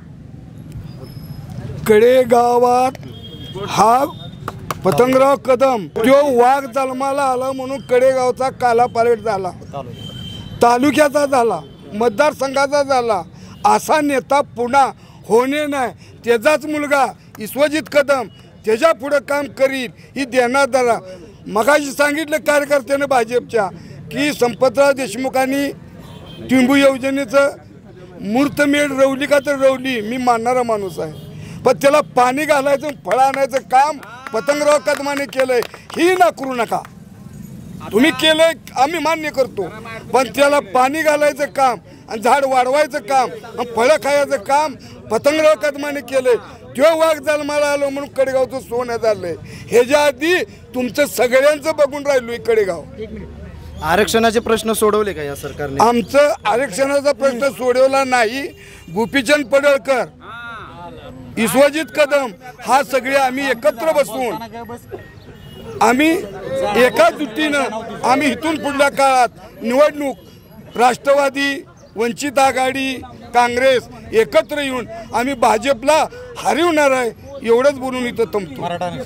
कडेगावात हा पतंगराव कदम जो वाघ जन्माला आला म्हणून कडेगावचा काला पालट झाला, तालुक्याचा झाला, मतदारसंघाचा झाला. असा नेता पुन्हा होणे नाही. त्याचाच मुलगा विश्वजित कदम त्याच्या पुढं काम करील ही देणारा. मगाशी सांगितलं कार्यकर्त्यानं भाजपच्या की संपतराव देशमुखांनी टिंबू योजनेचं मूर्तमेढ रवली का तर रवली. मी मानणारा माणूस आहे. पण त्याला पाणी घालायचं फळं आणायचं काम पतंगराव कदमाने केलंय ही ना करू नका. तुम्ही केलंय आम्ही मान्य करतो पण त्याला पाणी घालायचं काम आणि झाड वाढवायचं काम आणि फळं खायचं काम पतंगराव कदमाने केलंय. तो वाघ जन्माला आलो म्हणून कडेगावचं सोनं झालंय. ह्याच्या आधी तुमचं सगळ्यांचं बघून राहिलोय कडेगाव. आरक्षणाचे प्रश्न सोडवले का या सरकारने? आमचं आरक्षणाचा प्रश्न सोडवला नाही. गोपीचंद पडळकर, विश्वजित कदम हा सगळे आम्ही एकत्र बसून आम्ही एका जुटीनं आम्ही इथून पुढल्या काळात निवडणूक राष्ट्रवादी, वंचित आघाडी, काँग्रेस एकत्र येऊन आम्ही भाजपला हरवणार आहे एवढंच बोलून इथं थांबतो.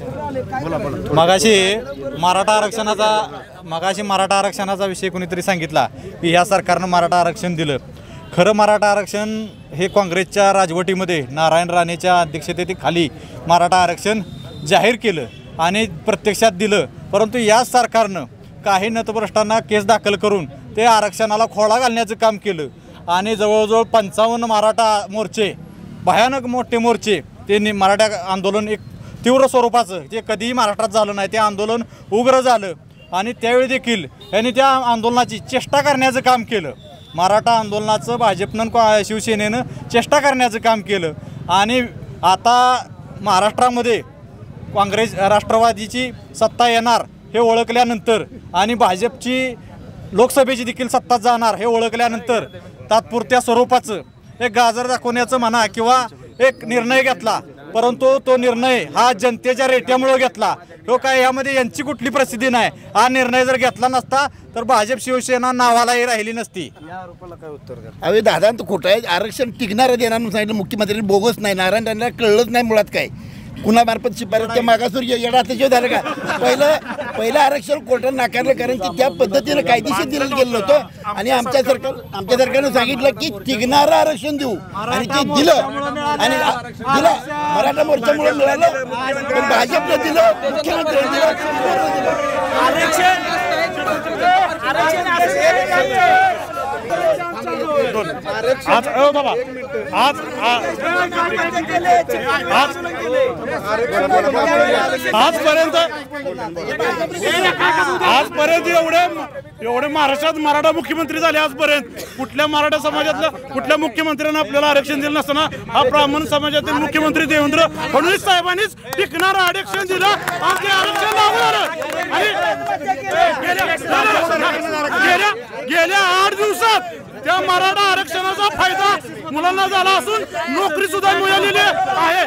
मगाशी मराठा आरक्षणाचा मगाशी मराठा आरक्षणाचा विषय कोणीतरी सांगितला की ह्या सरकारनं मराठा आरक्षण दिलं. खरं मराठा आरक्षण हे काँग्रेसच्या राजवटीमध्ये नारायण राणेच्या अध्यक्षतेखाली मराठा आरक्षण जाहीर केलं आणि प्रत्यक्षात दिलं. परंतु याच सरकारनं काही नतभ्रष्टांना केस दाखल करून ते आरक्षणाला खोडा घालण्याचं काम केलं आणि जवळजवळ पंचावन्न मराठा मोर्चे, भयानक मोठे मोर्चे, ते मराठा आंदोलन एक तीव्र स्वरूपाचं जे कधीही महाराष्ट्रात झालं नाही ते आंदोलन उग्र झालं. आणि त्यावेळी देखील यांनी त्या आंदोलनाची चेष्टा करण्याचं काम केलं. मराठा आंदोलनाचं भाजपनं शिवसेनेनं चेष्टा करण्याचं काम केलं. आणि आता महाराष्ट्रामध्ये काँग्रेस राष्ट्रवादीची सत्ता येणार हे ओळखल्यानंतर आणि भाजपची लोकसभेची देखील सत्ता जाणार हे ओळखल्यानंतर तात्पुरत्या स्वरूपाचं एक गाजर दाखवण्याचं म्हणा किंवा एक निर्णय घेतला, परंतु तो निर्णय हा जनतेच्या रेट्यामुळे घेतला. तो काय यामध्ये यांची कुठली प्रसिद्धी नाही. हा निर्णय जर घेतला नसता तर भाजप शिवसेना नावालाही राहिली नसती. या आरोपाला काय उत्तर द्या? अवे दादा तर खोटं आहे. आरक्षण टिकणारं देणार म्हणून सांगितलं मुख्यमंत्र्यांनी, बोगस नाही. नारायण राणेला कळलंच नाही मुळात काय कुणामार्फत शिफारस त्या मागासवर येणार त्याच्यावर झालं का. पहिलं पहिलं आरक्षण कोर्टानं नाकारलं कारण की त्या पद्धतीनं कायदेशीर दिलं गेलं होतं आणि आमच्या सरकार आमच्या सरकारनं सांगितलं की टिकणारं आरक्षण देऊ आणि ते दिलं आणि दिलं. मराठा मोर्चामुळे मिळालं पण भाजपनं दिलं, मुख्यमंत्र्यांनी दिलं आरक्षण. आज अ बाबा आज आजपर्यंत आजपर्यंत एवढे एवढे महाराष्ट्रात मराठा मुख्यमंत्री झाले. आजपर्यंत कुठल्या मराठा समाजातल्या कुठल्या मुख्यमंत्र्यांना आपल्याला आरक्षण दिलं नसताना हा ब्राह्मण समाजातील मुख्यमंत्री देवेंद्र फडणवीस साहेबांनीच टिकणारं आरक्षण दिलं आणि ते आरक्षण लागू झालं. आणि गेल्या गेल्या आठ दिवसात त्या मराठा आरक्षणाचा फायदा मुलांना झाला असून नोकरी सुद्धा मिळालेली आहे.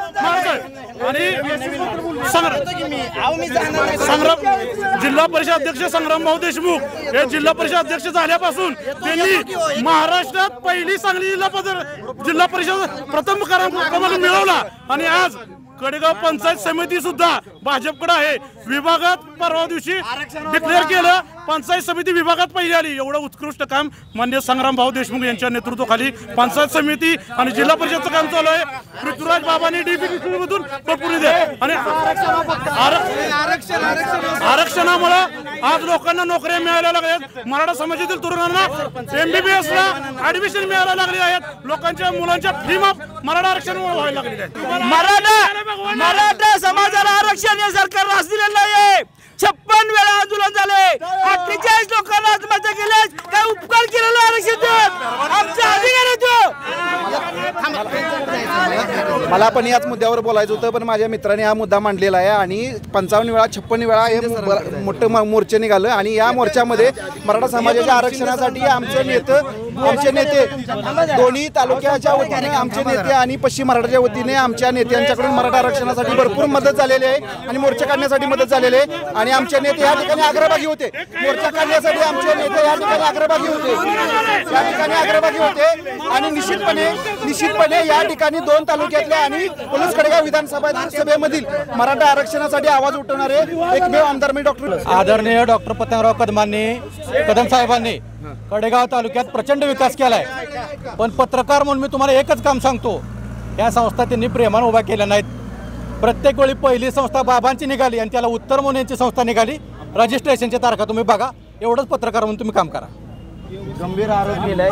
आणि संग्राम जिल्हा परिषद अध्यक्ष संग्राम भाऊ देशमुख हे जिल्हा परिषद अध्यक्ष झाल्यापासून त्यांनी महाराष्ट्रात पहिली सांगली जिल्हा पद जिल्हा परिषद प्रथम क्रमांक मिळवला. आणि आज कडेगाव पंचायत समिती सुद्धा भाजपकडे आहे. विभागात परवा दिवशी डिक्लेअर केलं, पंचायत समिती विभागात पहिली आली. एवढं उत्कृष्ट काम मान्य संग्राम भाऊ देशमुख यांच्या नेतृत्वाखाली पंचायत समिती आणि जिल्हा परिषदचं काम चालू आहे. पृथ्वीराज बाबांनी डीबीटी मधून पुढे द्या. आणि आरक्षणामुळे आज लोकांना नोकऱ्या मिळायला लागल्यात. मराठा समाजातील तरुणांना एमबीबीएस ला ऍडमिशन मिळायला लागले आहेत. लोकांच्या मुलांच्या फी माफ मराठा आरक्षणामुळे व्हायला लागलेले आहेत. मराठा मराठा समाजाला आरक्षण या सरकारनं आज दिलेलं नाही. छप्पन वेळा आंदोलन झाले, अठ्ठेचाळीस लोकांना आत्महत्या केल्या. काय उपकार केलेला आरक्षण आमचा अधिकार होतो. मला पण याच मुद्द्यावर बोलायचं होतं पण माझ्या मित्राने हा मुद्दा मांडलेला आहे आणि पंचावन्न वेळा छप्पन वेळा हे मोठं मोर्चे निघालं आणि या मोर्चामध्ये मराठा समाजाच्या आरक्षणासाठी आमचे नेते आमचे नेते दोन्ही तालुक्याच्या वतीने आमचे नेते आणि पश्चिम महाराष्ट्राच्या वतीने आमच्या नेत्यांच्याकडून मराठा आरक्षणासाठी भरपूर मदत झालेली आहे आणि मोर्चा काढण्यासाठी मदत झालेली आहे. आणि आमचे नेते या ठिकाणी अग्रभागी होते. मोर्चा काढण्यासाठी आमचे नेते या ठिकाणी अग्रभागी होते या ठिकाणी अग्रभागी होते आणि निश्चितपणे निश्चितपणे या ठिकाणी दोन तालुक्यातल्या आणि पलूस कडेगाव विधानसभा सभेमधील मराठा आरक्षणासाठी आवाज उठवणारे एकमेव आमदार मी डॉक्टर आदरणीय डॉक्टर पतंगराव कदमांनी कदम साहेबांनी कडेगाव तालुक्यात प्रचंड विकास केलाय. पण पत्रकार म्हणून मी तुम्हाला एकच काम सांगतो, या संस्था त्यांनी प्रेमानं उभा केल्या नाहीत. प्रत्येक वेळी पहिली संस्था बाबांची निघाली आणि त्याला उत्तर म्हणून यांची संस्था निघाली. रजिस्ट्रेशनच्या तारखा तुम्ही बघा. एवढंच पत्रकार म्हणून तुम्ही काम करा. गंभीर आरोप केलाय.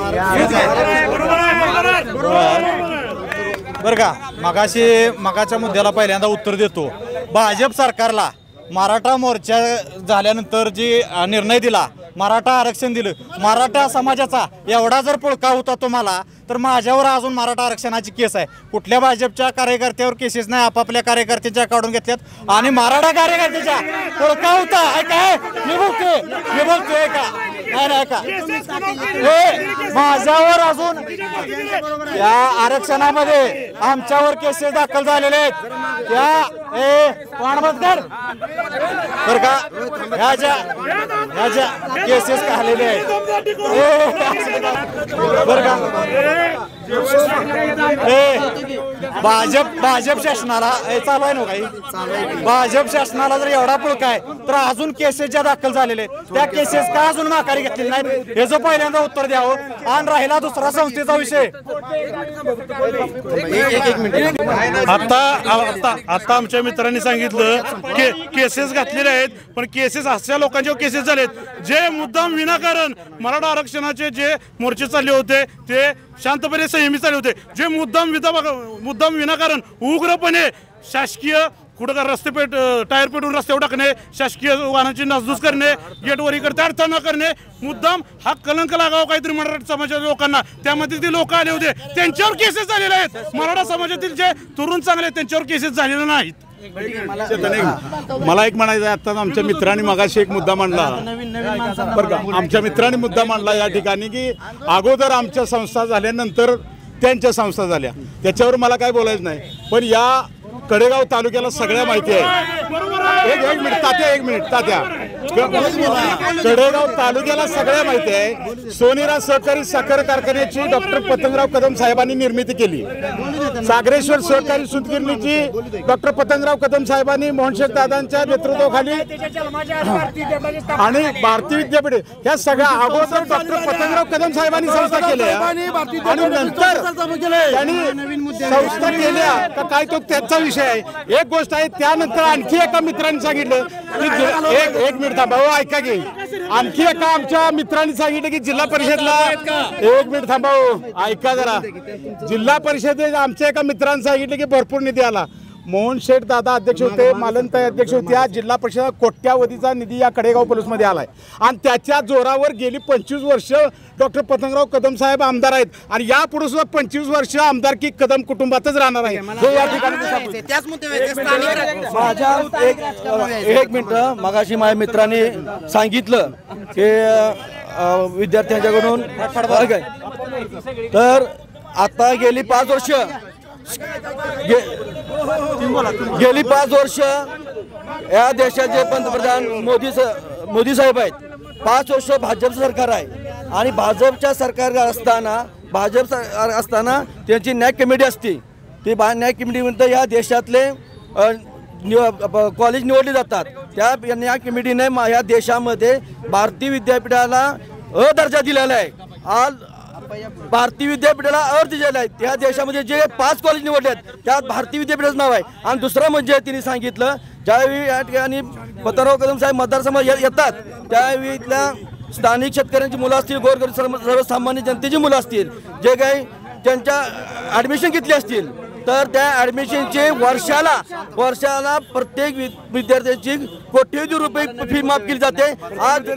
बरं का, मगाशी मगाच्या मुद्द्याला पहिल्यांदा उत्तर देतो. भाजप सरकारला मराठा मोर्चा झाल्यानंतर जी निर्णय दिला, मराठा आरक्षण दिलं, मराठा समाजाचा एवढा जर पुळका होता तुम्हाला तर माझ्यावर अजून मराठा आरक्षणाची केस आहे. कुठल्या भाजपच्या कार्यकर्त्यावर केसेस नाही, आपापल्या कार्यकर्त्यांच्या काढून घेतल्यात आणि मराठा कार्यकर्त्याच्या पुळका होता. काय मी बोलतोय मी बोलतोय का नाही नाही का हे माझ्यावर अजून या आरक्षणामध्ये आमच्यावर केसेस दाखल झालेले आहेत. त्या ए पाणबंदकर बरं का ह्याच्या ह्याच्या केसेस काढलेले आहेत बरं का. भाजप भाजप शासनाला हे चालू आहे ना काही भाजप शासनाला जर एवढा पुळका आहे तर अजून केसेस ज्या दाखल झालेले आहेत त्या केसेस का अजून माघारी घेतलेली नाहीत हे जो पहिल्यांदा उत्तर द्यावं. आणि राहिला दुसरा संस्थेचा विषय. आता आता आता आमच्या मित्रांनी सांगितलं की केसेस घातलेले आहेत, पण केसेस अशा लोकांच्यावर केसेस झालेत जे मुद्दाम विनाकारण मराठा आरक्षणाचे जे मोर्चे चालले होते ते शांतपणे संयमी चालले होते. जे मुद्दाम विधा मुद्दाम विनाकारण उग्रपणे शासकीय कुठं का रस्ते पेट टायर पेटून रस्त्यावर टाकणे, शासकीय वाहनांची नासधूस करणे, गेटवर इकडे अडचण न करणे, मुद्दाम हा कलंक लागावा काहीतरी मराठा समाजाच्या लोकांना. त्यामध्ये ते लोक आले होते, त्यांच्यावर केसेस झालेले आहेत. मराठा समाजातील जे तरुण चांगले त्यांच्यावर केसेस झालेले नाहीत. मला एक म्हणायचं आहे, आता आमच्या मित्रांनी मगाशी एक मुद्दा मांडला बरं का, आमच्या मित्रांनी मुद्दा मांडला या ठिकाणी की अगोदर आमच्या संस्था झाल्यानंतर त्यांच्या संस्था झाल्या, त्याच्यावर मला काय बोलायचं नाही. पण या कडेगाव तालुक्याला सगळ्या माहिती आहे. एक एक मिनिट तात्या एक मिनिट तात्या कडेगाव तालुक्याला सगळ्या माहिती आहे. सोनेरा सहकारी साखर कारखान्याची डॉक्टर पतंगराव कदम साहेबांनी निर्मिती केली. सागरेश्वर सहकारी सूतगिरणीची डॉक्टर पतंगराव कदम साहेबांनी मोहनशेठ दादांच्या नेतृत्वाखाली आणि भारतीय विद्यापीठ ह्या सगळ्या अगोदर डॉक्टर पतंगराव कदम साहेबांनी संस्था केल्या आणि नंतर त्यांनी संस्था केल्या का काय तो त्यांचा विषय आहे. एक गोष्ट आहे, त्यानंतर आणखी एका मित्रांनी सांगितलं की एक एक मिनिट थांबा हो, ऐका की आणखी एका आमच्या मित्रांनी सांगितलं की जिल्हा परिषदला एक मिनिट थांबा हो, ऐका जरा. जिल्हा परिषदेत आमच्या एका मित्रांनी सांगितलं की भरपूर निधी आला. मोहन शेठ दादा अध्यक्ष होते, मालनताई अध्यक्ष होत्या. जिल्हा परिषद कोट्यावधीचा निधी या कडेगाव पलूसमध्ये आलाय आणि त्याच्या जोरावर गेली पंचवीस वर्ष डॉक्टर पतंगराव कदम साहेब आमदार आहेत आणि यापुढे सुद्धा पंचवीस वर्ष आमदारकी कदम कुटुंबातच राहणार आहे. हे या ठिकाणी माझ्या एक एक मिनिट मगाशी माझ्या मित्रांनी सांगितलं की विद्यार्थ्यांच्याकडून तर आता गेली पाच वर्ष गे, गेली पाच वर्ष या देशाचे पंतप्रधान मोदी मोदी साहेब आहेत. पाच वर्ष भाजपचं सरकार आहे आणि भाजपच्या सरकार असताना भाजप सरकार असताना त्यांची न्याय कमिटी असते. ती बा न्याय कमिटीमध्ये या देशातले कॉलेज निवडले जातात. त्या न्याय कमिटीने या देशामध्ये भारतीय विद्यापीठाला अ दर्जा दिलेला आहे. आज भारतीय विद्यापीठाला अर्ज दिलेला आहे. त्या देशामध्ये जे पाच कॉलेज निवडले आहेत त्यात भारतीय विद्यापीठाचं नाव आहे. आणि दुसरं म्हणजे तिने सांगितलं ज्यावेळी या ठिकाणी पतंगराव कदम साहेब मतदारसंघ येतात त्यावेळी इथल्या स्थानिक शेतकऱ्यांची मुलं असतील, गोरगरीब सर्वसामान्य जनतेची मुलं असतील, जे काही त्यांच्या ॲडमिशन घेतली असतील तर त्या ॲडमिशनचे वर्षाला वर्षाला प्रत्येक विद्यार्थ्याची कोट्यवधी रुपये फी माफ केली जाते. आज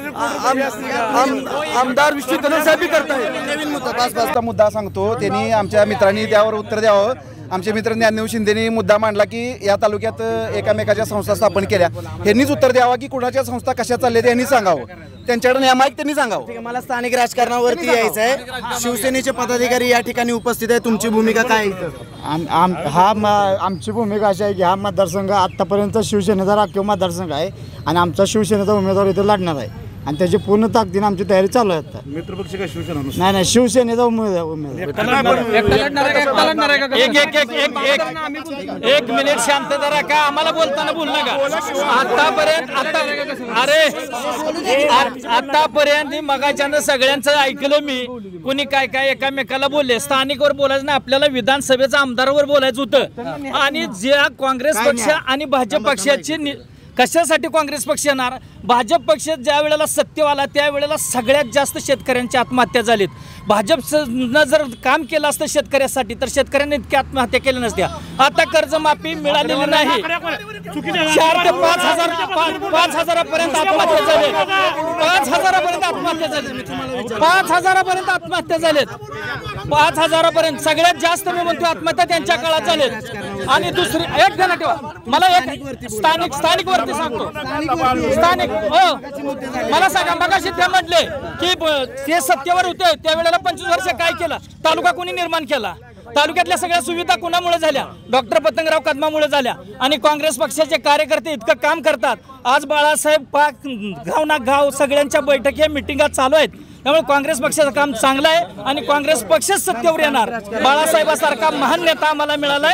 आमदार विश्व कदम साहेब करतायत. नवीन मुद्दा पाच पाचचा मुद्दा सांगतो, त्यांनी आमच्या मित्रांनी त्यावर उत्तर द्यावं. आमचे मित्र ज्ञानदेव शिंदेनी मुद्दा मांडला की या तालुक्यात एकामेकाच्या संस्था स्थापन केल्या. यांनीच उत्तर द्यावा की कुणाच्या संस्था कशा चालल्या त्यांनी सांगावं. त्यांच्याकडे नियमायक त्यांनी सांगावं. मला स्थानिक राजकारणावरती यायचं आहे. शिवसेनेचे पदाधिकारी या ठिकाणी उपस्थित आहे, तुमची भूमिका काय आहे? आम आम हा म आमची भूमिका अशी आहे की हा मतदारसंघ आत्तापर्यंत शिवसेनेचा राखीव मतदारसंघ आहे आणि आमचा शिवसेनेचा उमेदवार इथे लढणार आहे आणि त्याची पूर्ण ताकदीने आमची तयारी चालू आहे. आता मित्रपक्ष काय शिवसेना नाही नाही शिवसेनेचा उमेदवार उमेदवार एक एक एक एक एक एक मिनिट शांत जरा का आम्हाला बोलताना बोल नका. आतापर्यंत आता अरे आतापर्यंत मगाच्यानं सगळ्यांचं ऐकलं मी. कुणी काय काय एकामेकाला बोलले. स्थानिकवर बोलायचं ना, आपल्याला विधानसभेच्या आमदारावर बोलायचं होतं. आणि ज्या काँग्रेस पक्ष आणि भाजप पक्षाची कशासाठी काँग्रेस पक्ष येणार? भाजप पक्ष ज्या वेळेला सत्तेवर आला त्यावेळेला सगळ्यात जास्त शेतकऱ्यांची आत्महत्या झालीत. भाजपनं जर काम केलं असतं शेतकऱ्यासाठी तर शेतकऱ्यांनी इतक्या आत्महत्या केल्या नसत्या. आता कर्जमाफी मिळालेली नाही. चार ते पाच हजार पाच हजारापर्यंत आत्महत्या झाले. पाच हजारापर्यंत आत्महत्या झाली. पाच हजारापर्यंत आत्महत्या झालेत. पाच हजारापर्यंत सगळ्यात जास्त मी म्हणतो आत्महत्या त्यांच्या काळात झालेत. आणि दुसरी एक ध्यानात ठेवा, मला एक स्थानिक स्थानिक वरती सांगतो. स्थानिक हो मला सांगा, मगाशी ते म्हटले की ते सत्तेवर होते त्यावेळेला पंचवीस वर्ष काय केलं? तालुका कोणी निर्माण केला? तालुक्यातल्या सगळ्या सुविधा कुणामुळे झाल्या? डॉक्टर पतंगराव कदमामुळे झाल्या. आणि काँग्रेस पक्षाचे कार्यकर्ते इतकं काम करतात. आज बाळासाहेब पाक गाव ना गाव सगळ्यांच्या बैठकी मिटिंगा चालू आहेत. त्यामुळे काँग्रेस पक्षाचं काम चांगलं आहे आणि काँग्रेस पक्षच सत्तेवर येणार. बाळासाहेबासारखा महान नेता आम्हाला मिळालाय.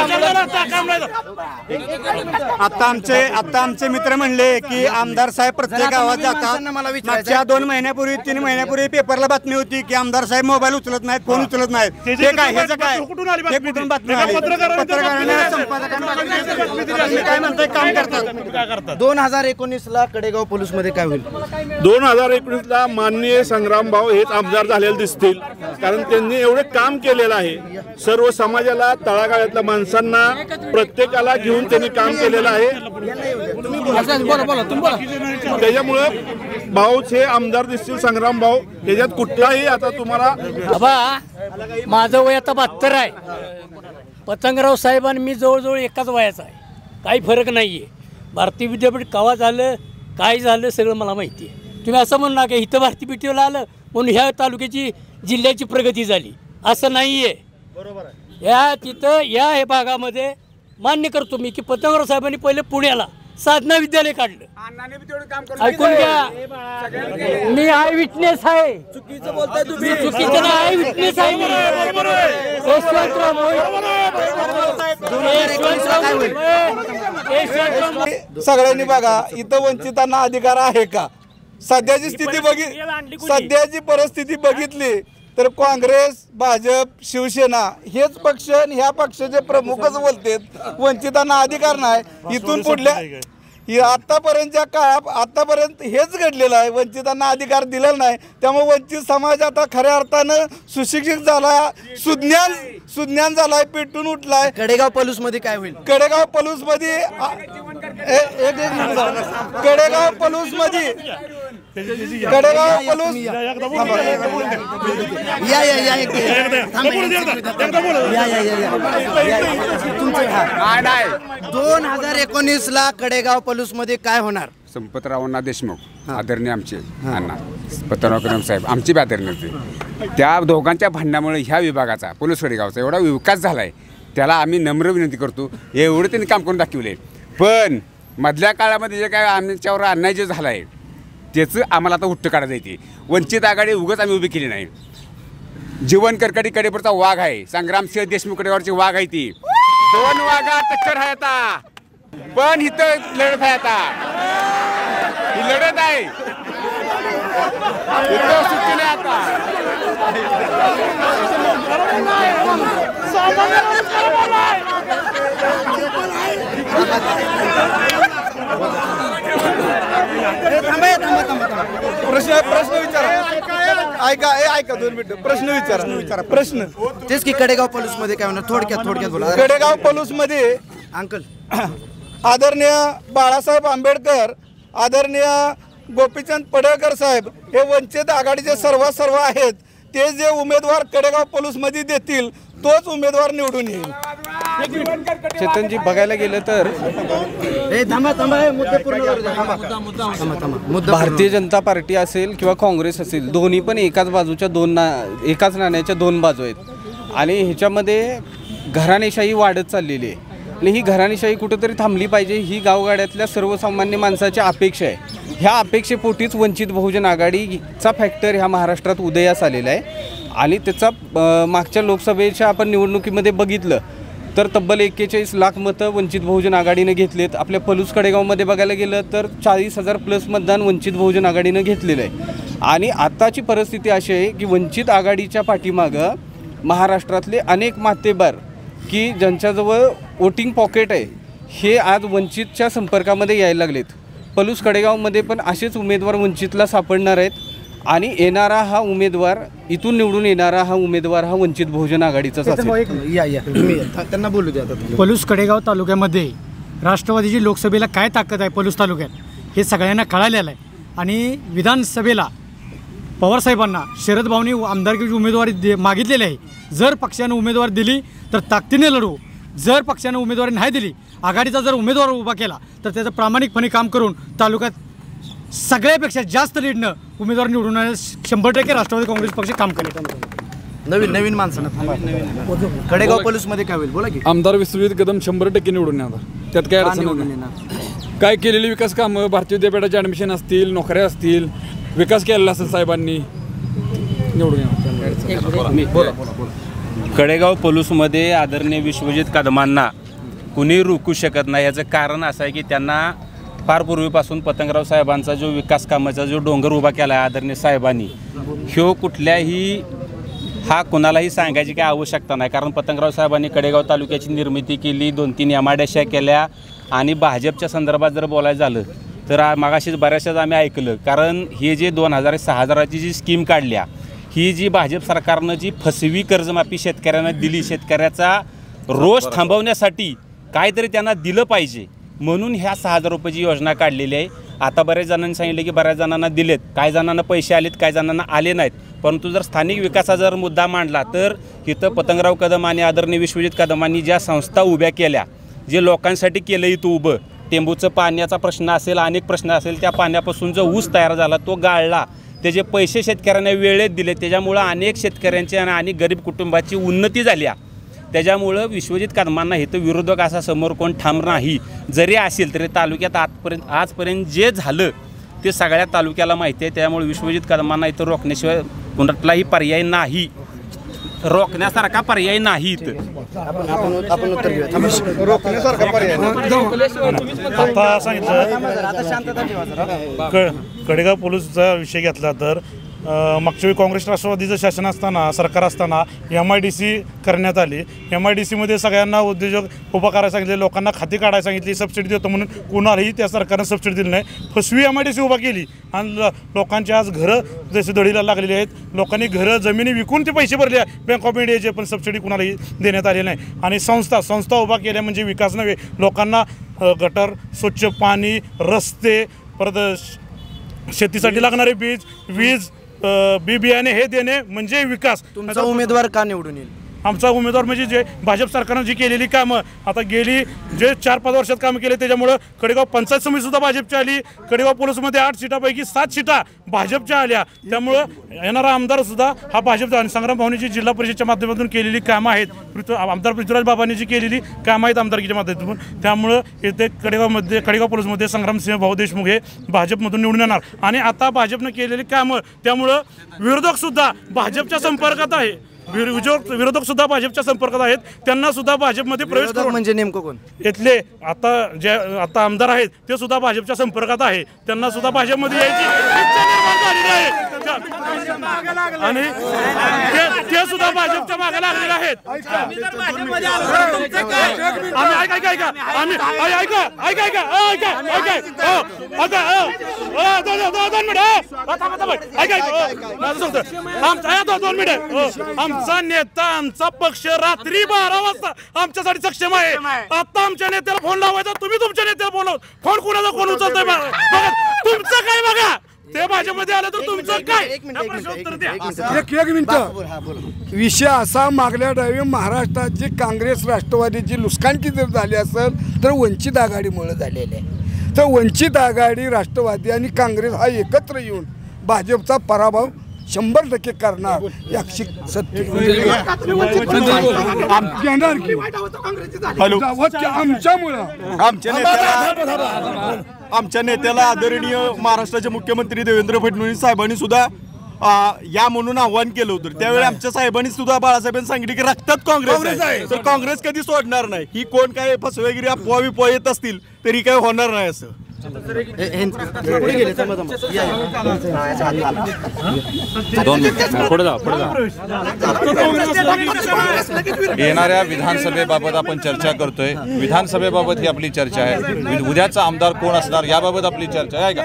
आता आमचे आता आमचे मित्र म्हणले की आमदार साहेब प्रत्येक गावात जातात. मागच्या दोन महिन्यापूर्वी तीन महिन्यापूर्वी पेपरला बातमी होती की आमदार साहेब मोबाईल उचलत नाहीत, फोन उचलत नाहीत. ते काय ह्याचं काय हे कुठून बातमी आली? पत्रकारांनी संपादकांनी काय म्हणताय काम करतात. दोन हजार एकोणीस ला कडेगाव पोलीस मध्ये काय होईल? दोन हजार एकोणीस ला माननीय संग्रामभाऊ हेच आमदार झालेले दिसतील, कारण त्यांनी एवढे काम केलेलं आहे. सर्व समाजाला, तळागाळातल्या माणसांना, प्रत्येकाला घेऊन त्यांनी काम केलेलं आहे. त्याच्यामुळं भाऊच हे आमदार दिसतील, संग्राम भाऊ. त्याच्यात कुठलाही आता तुम्हाला बाबा, माझं वय आता बहात्तर आहे. पतंगराव साहेब आणि मी जवळजवळ एकाच वयाचा आहे, काही फरक नाही आहे. भारतीय विद्यापीठ कवा झालं, काय झालं, सगळं मला माहिती आहे. तुम्ही असं म्हणू नका इथं भारतीय विद्यापीठाला आलं म्हणून ह्या तालुक्याची, जिल्ह्याची प्रगती झाली, असं नाही आहे. बरोबर आहे. या तिथं या हे भागामध्ये मान्य करतो मी की पतंगराव साहेबांनी पहिले पुण्याला साधना विद्यालय काढलं. ऐकून घ्या, मी आय विटनेस आहे. चुकीचं बोलताय तुम्ही, चुकीचं नाही, आय विटनेस आहे मी. सगळ्यांनी बघा, इथं वंचितांना अधिकार आहे का? सध्याची स्थिती बघित सध्याची परिस्थिती बघितली तर काँग्रेस, भाजप, शिवसेना हेच पक्ष, ह्या पक्षाचे प्रमुखच बोलतात वंचितांना अधिकार नाही. इथून पुढल्या आतापर्यंतच्या काळात आतापर्यंत हेच घडलेलं आहे, वंचितांना अधिकार दिलेला नाही. त्यामुळे वंचित समाज आता खऱ्या अर्थानं सुशिक्षित झाला, सुज्ञान सुज्ञान झालाय, पेटून उठलाय. कडेगाव पलूस मध्ये काय होईल? कडेगाव पलूस मध्ये एक एक कडेगाव पलूस मध्ये कडेगाव पलूस या या या दोन हजार एकोणीस ला कडेगाव पलूस मध्ये काय होणार? संपतरावांना देशमुख आदरणीय आमचे अण्णा पतंगराव कदम साहेब आमची बी आदरणीय होते. त्या दोघांच्या भांडणामुळे ह्या विभागाचा पलूस कडेगावचा एवढा विकास झाला आहे, त्याला आम्ही नम्र विनंती करतो. एवढं त्यांनी काम करून दाखवले. पण मधल्या काळामध्ये जे काय आमच्यावर अन्याय जे झाला आहे त्याचं आम्हाला आता उट्ट काढायचं येते. वंचित आघाडी उगाच आम्ही उभी केली नाही. जीवन करकडी कडेपूरचा वाघ आहे, संग्रामसिंह देशमुख कडेगावची वाघ आहे. ती दोन वाघा टक्कर आहे आता, पण इथं लढत आहे. आता ही लढत आहे, इथं सुट्टी नाही आता. प्रश्न प्रश्न विचारा. ऐका ए ऐका दोन मिनिटं. प्रश्न विचारा विचारा प्रश्न तेच की कडेगाव पलूस मध्ये काय होणार? थोडक्यात थोडक्यात बोला. कडेगाव पलूस मध्ये अंकल आदरणीय बाळासाहेब आंबेडकर, आदरणीय गोपीचंद पडळकर साहेब हे वंचित आघाडीचे सर्व सर्व आहेत. ते जे उमेदवार कडेगाव पलूस मध्ये देतील तोच उमेदवार निवडून येईल. चेतनजी बघायला गेलं तर भारतीय जनता पार्टी असेल किंवा काँग्रेस असेल, दोन्ही पण एकाच बाजूच्या दोन ना एकाच नाण्याच्या दोन बाजू आहेत. आणि ह्याच्यामध्ये घराणेशाही वाढत चाललेली आहे. आणि ही घराणेशाही कुठंतरी थांबली पाहिजे, ही गावगाड्यातल्या सर्वसामान्य माणसाची अपेक्षा आहे. ह्या अपेक्षेपोटीच वंचित बहुजन आघाडीचा फॅक्टर ह्या महाराष्ट्रात उदयास आलेला आहे. आणि त्याचा मागच्या लोकसभेच्या आपण निवडणुकीमध्ये बघितलं तर तब्बल एक्केचाळीस लाख मतं वंचित बहुजन आघाडीनं घेतलेत. आपल्या पलूस कडेगावमध्ये बघायला गेलं तर चाळीस हजार प्लस मतदान वंचित बहुजन आघाडीनं घेतलेलं आहे. आणि आत्ताची परिस्थिती अशी आहे की वंचित आघाडीच्या पाठीमागं महाराष्ट्रातले अनेक मातेबार की ज्यांच्याजवळ वोटिंग पॉकेट आहे हे आज वंचितच्या संपर्कामध्ये यायला लागलेत. पलूस कडेगावमध्ये पण असेच उमेदवार वंचितला सापडणार आहेत. आणि येणारा हा उमेदवार, इथून निवडून येणारा हा उमेदवार हा वंचित बहुजन आघाडीचाच असेल. या या तुम्ही त्यांना बोलू द्या. पलूस कडेगाव तालुक्यामध्ये राष्ट्रवादीची लोकसभेला काय ताकद आहे पलूस तालुक्यात हे सगळ्यांना कळालेलं आहे. आणि विधानसभेला पवारसाहेबांना शरद भाऊंनी आमदारकीची उमेदवारी दे मागितलेली आहे. जर पक्षानं उमेदवार दिली तर ताकदीने लढू, जर पक्षानं उमेदवारी नाही दिली, आघाडीचा जर उमेदवार उभा केला तर त्याचं प्रामाणिकपणे काम करून तालुक्यात सगळ्यापेक्षा जास्त लीडनं उमेदवार निवडून शंभर टक्के राष्ट्रवादी काँग्रेस पक्ष काम करेल. नवीन नवीन माणसांना कडेगाव पलूस मध्ये काय होईल बोला की? आमदार विश्वजित कदम शंभर टक्के निवडून येणार, त्यात काय अडचण नाही. काय केलेली विकास कामं, भारतीय विद्यापीठाचे ॲडमिशन असतील, नोकऱ्या असतील, विकास केलेला असेल साहेबांनी, निवडून येणार. कडेगाव पलूसमध्ये आदरणीय विश्वजित कदमांना कुणी रोखू शकत नाही. याचं कारण असं आहे की त्यांना फार पूर्वीपासून पतंगराव साहेबांचा जो विकास कामाचा जो डोंगर उभा केला आहे आदरणीय साहेबांनी, ह्यो कुठल्याही हा कोणालाही सांगायची काही आवश्यकता नाही. कारण पतंगराव साहेबांनी कडेगाव तालुक्याची निर्मिती केली, दोन तीन एमाड्याशा केल्या. आणि भाजपच्या संदर्भात जर बोलायचं झालं तर आ- मागाशीच बऱ्याचशाच आम्ही ऐकलं, कारण हे जे दोन हजार सहा हजाराची जी स्कीम काढल्या, ही जी भाजप सरकारनं जी फसवी कर्जमाफी शेतकऱ्यांना दिली, शेतकऱ्याचा रोष थांबवण्यासाठी काहीतरी त्यांना दिलं पाहिजे म्हणून ह्या सहा हजार रुपयाची योजना काढलेली आहे. आता बऱ्याच जणांनी सांगितलं की बऱ्याच जणांना दिलेत, काही जणांना पैसे आलेत, काही जणांना आले नाहीत. परंतु जर स्थानिक विकासाचा जर मुद्दा मांडला तर इथं पतंगराव कदम आणि आदरणीय विश्वजित कदमांनी ज्या संस्था उभ्या केल्या, जे लोकांसाठी केलं इथं उभं, टेंबूचं पाण्याचा प्रश्न असेल, अनेक प्रश्न असेल, त्या पाण्यापासून जो ऊस तयार झाला तो गाळला, त्याचे पैसे शेतकऱ्यांना वेळेत दिले, त्याच्यामुळं अनेक शेतकऱ्यांची आणि अनेक गरीब कुटुंबाची उन्नती झाली. त्याच्यामुळं विश्वजित कदमांना इथं विरोधक असा समोर कोण ठाम नाही. जरी असेल तरी तालुक्यात आजपर्यंत आजपर्यंत जे झालं ते सगळ्या तालुक्याला माहिती आहे. त्यामुळे विश्वजित कदमांना इथं रोखण्याशिवाय कुणालाही पर्याय नाही, रोखण्यासारखा पर्याय नाही इथं. आता सांगितलं क कडेगाव पोलीसचा विषय घेतला तर मागच्या वेळी काँग्रेस राष्ट्रवादीचं शासन असताना, सरकार असताना एम आय डी सी करण्यात आली. एम आय डी सीमध्ये सगळ्यांना उद्योजक उभा करायला सांगितले, लोकांना खाती काढायला सांगितली, सबसिडी देतो म्हणून कुणालाही त्या सरकारनं सबसिडी दिली नाही. फसवी एम आय डी सी उभा केली आणि लोकांची आज घरं जसे दडीला लागलेली आहेत. लोकांनी घरं जमिनी विकून ते पैसे भरले बँक ऑफ इंडियाचे, पण सबसिडी कुणालाही देण्यात आली नाही. आणि संस्था संस्था उभा केल्या म्हणजे विकास नव्हे. लोकांना गटर, स्वच्छ पाणी, रस्ते, परत शेतीसाठी लागणारे बीज, वीज, बी बियाणे हे देणे म्हणजे विकास. तुमचा उमेदवार का निवडून येईल? आमचा उमेदवार म्हणजे जे भाजप सरकारनं जी केलेली कामं, आता गेली जे चार पाच वर्षात कामं केले त्याच्यामुळं कडेगाव पंचायत समितीसुद्धा भाजपची आली. कडेगाव पोलीसमध्ये आठ सीटापैकी सात सीटा भाजपच्या आल्या. त्यामुळं येणारा आमदारसुद्धा हा भाजपचा. आणि संग्राम भावनेची जिल्हा परिषदच्या माध्यमातून केलेली कामं आहेत, पृथ्वी आमदार पृथ्वीराज बाबांनी जी केलेली कामं आहेत आमदारकीच्या माध्यमातून. त्यामुळं येथे कडेगावमध्ये कडेगाव पोलीसमध्ये संग्रामसिंह भाऊ देशमुख हे भाजपमधून निवडून येणार. आणि आता भाजपनं केलेली कामं, त्यामुळं विरोधकसुद्धा भाजपच्या संपर्कात आहे. विरोधक विरोधक सुद्धा भाजपच्या संपर्कात आहेत. त्यांना सुद्धा भाजपमध्ये प्रवेश करून म्हणजे नेमकं कोण इथले आता जे आता आमदार आहेत ते सुद्धा भाजपच्या संपर्कात आहे. त्यांना सुद्धा भाजपमध्ये यायची इच्छा निर्माण झालेली आहे आणि ते सुद्धा भाजपच्या मागे लागलेले आहेत. आम्ही ऐका ऐका ऐका आम्ही ऐका ऐका ऐका ऐका ऐका ऐका दोन मिनिट ऐका ऐका दोन मिनिट. आमचा नेता, आमचा पक्ष रात्री बारा वाजता आमच्यासाठी सक्षम आहे. आता आमच्या नेत्याला फोन लावायचा, तुम्ही तुमच्या नेत्याला फोन लावा. फोन कुणाचा कोण उचलतोय बघा, तुमचं काय बघा. ते भाजपमध्ये आलं तर तुमचं काय? एक एक मिनिट. विषय असा, मागल्या डावी महाराष्ट्रात जी काँग्रेस राष्ट्रवादीची लुसकांची जर झाली असेल तर वंचित आघाडीमुळे झालेली आहे. तर वंचित आघाडी, राष्ट्रवादी आणि काँग्रेस हा एकत्र येऊन भाजपचा पराभव शंभर टक्के करणार. एकशे सत्य आमच्यामुळं आमच्या नेत्याला आमच्या नेत्याला आदरणीय महाराष्ट्राचे मुख्यमंत्री देवेंद्र फडणवीस साहेबांनी सुद्धा या म्हणून आव्हान केलं होतं. त्यावेळी आमच्या साहेबांनी सुद्धा बाळासाहेबांनी सांगितले की रक्तात काँग्रेस आहे, तर काँग्रेस कधी सोडणार नाही. ही कोण काय फसवेगिरी अफवा विपवा येत असतील तरी काय होणार नाही असं. येणाऱ्या विधानसभेबाबत आपण चर्चा करतोय. विधानसभेबाबत ही आपली चर्चा आहे. उद्याचा आमदार कोण असणार याबाबत आपली चर्चा आहे का?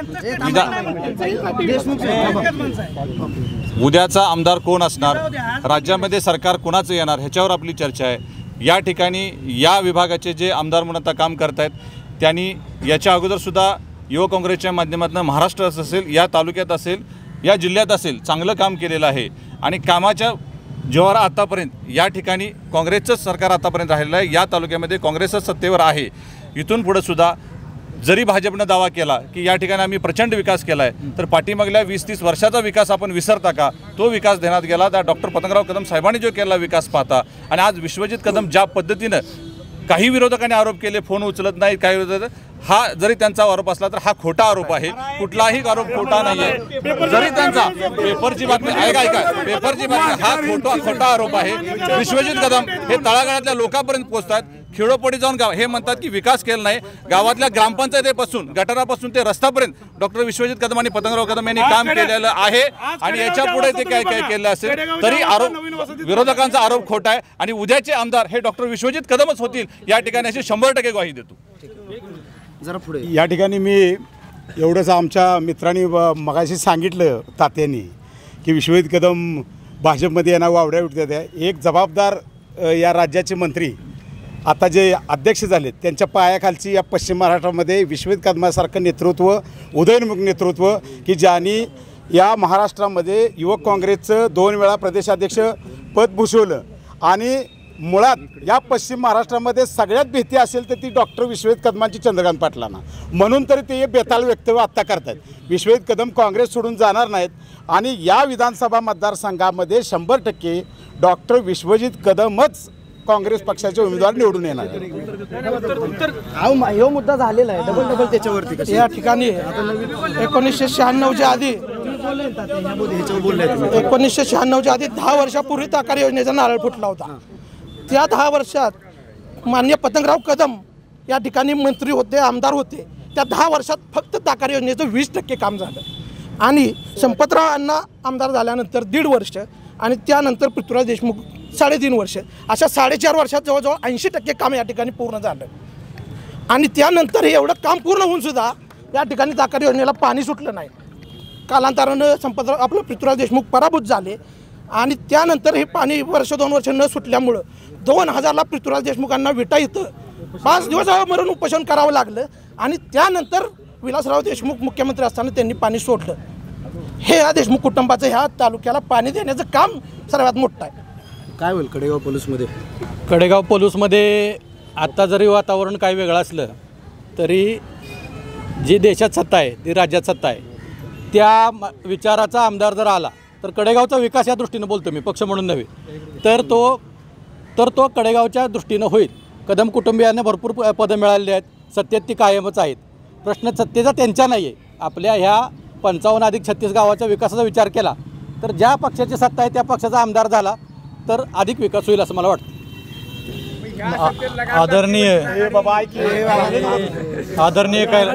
उद्याचा आमदार कोण असणार, राज्यामध्ये सरकार कोणाचं येणार ह्याच्यावर आपली चर्चा आहे. या ठिकाणी या विभागाचे जे आमदार म्हणून आता काम करतायत त्यांनी याच्या अगोदरसुद्धा युवक काँग्रेसच्या माध्यमातून महाराष्ट्रात असेल, या तालुक्यात असेल, या जिल्ह्यात असेल चांगलं काम केलेलं आहे. आणि कामाच्या जोरावर आतापर्यंत या ठिकाणी काँग्रेसचंच सरकार आतापर्यंत राहिलेलं आहे. या तालुक्यामध्ये काँग्रेसच सत्तेवर आहे. इथून पुढेसुद्धा जरी भाजपनं दावा केला की या ठिकाणी आम्ही प्रचंड विकास केला आहे, तर पाठीमागल्या वीस तीस वर्षाचा विकास आपण विसरता का? तो विकास देण्यात गेला. त्या डॉक्टर पतंगराव कदम साहेबांनी जो केलेला विकास पाहता आणि आज विश्वजित कदम ज्या पद्धतीनं, काही विरोधकांनी आरोप केले, फोन उचलत नाही, काही विरोधक, हा जरी त्यांचा आरोप असला तर हा खोटा आरोप आहे. कुठलाही आरोप खोटा नाही आहे. जरी त्यांचा पेपरची बातमी ऐका ऐका पेपरची बातमी हा खोटा खोटा आरोप आहे. विश्वजित कदम हे तळागाळातल्या लोकांपर्यंत पोहोचतात. खेडोपडी जाऊन गाव हे म्हणतात की विकास केला नाही. गावातल्या ग्रामपंचायतीपासून गटारापासून ते रस्त्यापर्यंत डॉक्टर विश्वजित कदम आणि पतंगराव कदम यांनी काम केलेलं आहे. आणि याच्या पुढे ते काय काय केलं असेल तरी आरोप, विरोधकांचा आरोप खोटा आहे. आणि उद्याचे आमदार हे डॉक्टर विश्वजित कदमच होतील या ठिकाणी अशी शंभर टक्के ग्वाही देतो. जरा पुढे या ठिकाणी मी एवढंच आमच्या मित्रांनी ब- मगाशी सांगितलं तात्यांनी की विश्वजित कदम भाजपमध्ये यांना वावड्या उठतात आहे. एक जबाबदार अ, या राज्याचे मंत्री आता जे अध्यक्ष झाले त्यांच्या पायाखालची या पश्चिम महाराष्ट्रामध्ये विश्वजित कदमासारखं नेतृत्व, उदयोन्मुख नेतृत्व की ज्यांनी या महाराष्ट्रामध्ये युवक काँग्रेसचं दोन वेळा प्रदेशाध्यक्ष पद भूषवलं आणि मुळात या पश्चिम महाराष्ट्रामध्ये सगळ्यात भीती असेल तर ती डॉक्टर विश्वजित कदमांची चंद्रकांत पाटलांना, म्हणून तरी ते हे बेताल वक्तव्य आत्ता करत आहेत. विश्वजित कदम काँग्रेस सोडून जाणार नाहीत आणि या विधानसभा मतदारसंघामध्ये शंभर टक्के डॉक्टर विश्वजित कदमच काँग्रेस पक्षाचे उमेदवार निवडून येणार आहेत. हा मुद्दा झालेला आहे डबल डबल त्याच्यावरती या ठिकाणी एकोणीसशे शहाण्णवच्या आधी एकोणीसशे शहाण्णवच्या आधी दहा वर्षापूर्वी ताकारी योजनेचा नारळ फुटला होता. त्या दहा वर्षात माननीय पतंगराव कदम या ठिकाणी मंत्री होते, आमदार होते. त्या दहा वर्षात फक्त ताकारी योजनेचं वीस टक्के काम झालं आणि संपतराव अण्णा आमदार झाल्यानंतर दीड वर्ष आणि त्यानंतर पृथ्वीराज देशमुख साडेतीन वर्ष, अशा साडेचार वर्षात जवळजवळ ऐंशी टक्के काम या ठिकाणी पूर्ण झालं. आणि त्यानंतर हे एवढं काम पूर्ण होऊन सुद्धा या ठिकाणी ताकारी योजनेला पाणी सुटलं नाही. कालांतरानं संपतराव आपलं पृथ्वीराज देशमुख पराभूत झाले आणि त्यानंतर हे पाणी वर्ष दोन वर्ष न सुटल्यामुळं दोन हजारला पृथ्वीराज देशमुखांना विटा इथं पाच दिवस मरण उपोषण करावं लागलं आणि त्यानंतर विलासराव देशमुख मुख्यमंत्री असताना त्यांनी पाणी सोडलं. हे या देशमुख कुटुंबाचं ह्या तालुक्याला पाणी देण्याचं काम सर्वात मोठं आहे. काय होईल कडेगाव पोलीसमध्ये? कडेगाव पोलीसमध्ये आत्ता जरी वातावरण काही वेगळं असलं तरी जी देशात सत्ता आहे ती राज्यात सत्ता आहे. त्या म- विचाराचा आमदार जर आला तर कडेगावचा विकास या दृष्टीनं बोलतो मी, पक्ष म्हणून नव्हे, तर तो तर तो कडेगावच्या दृष्टीनं होईल. कदम कुटुंबियांना भरपूर प- पदं मिळालेली आहेत, सत्तेत ती कायमच आहेत. प्रश्न सत्तेचा त्यांच्या नाही आहे. आपल्या ह्या पंचावन्न अधिक छत्तीस गावाच्या विकासाचा विचार केला तर ज्या पक्षाची सत्ता आहे त्या पक्षाचा आमदार झाला तर अधिक विकास होईल असं मला वाटतं. आदरणीय आदरणीय कैला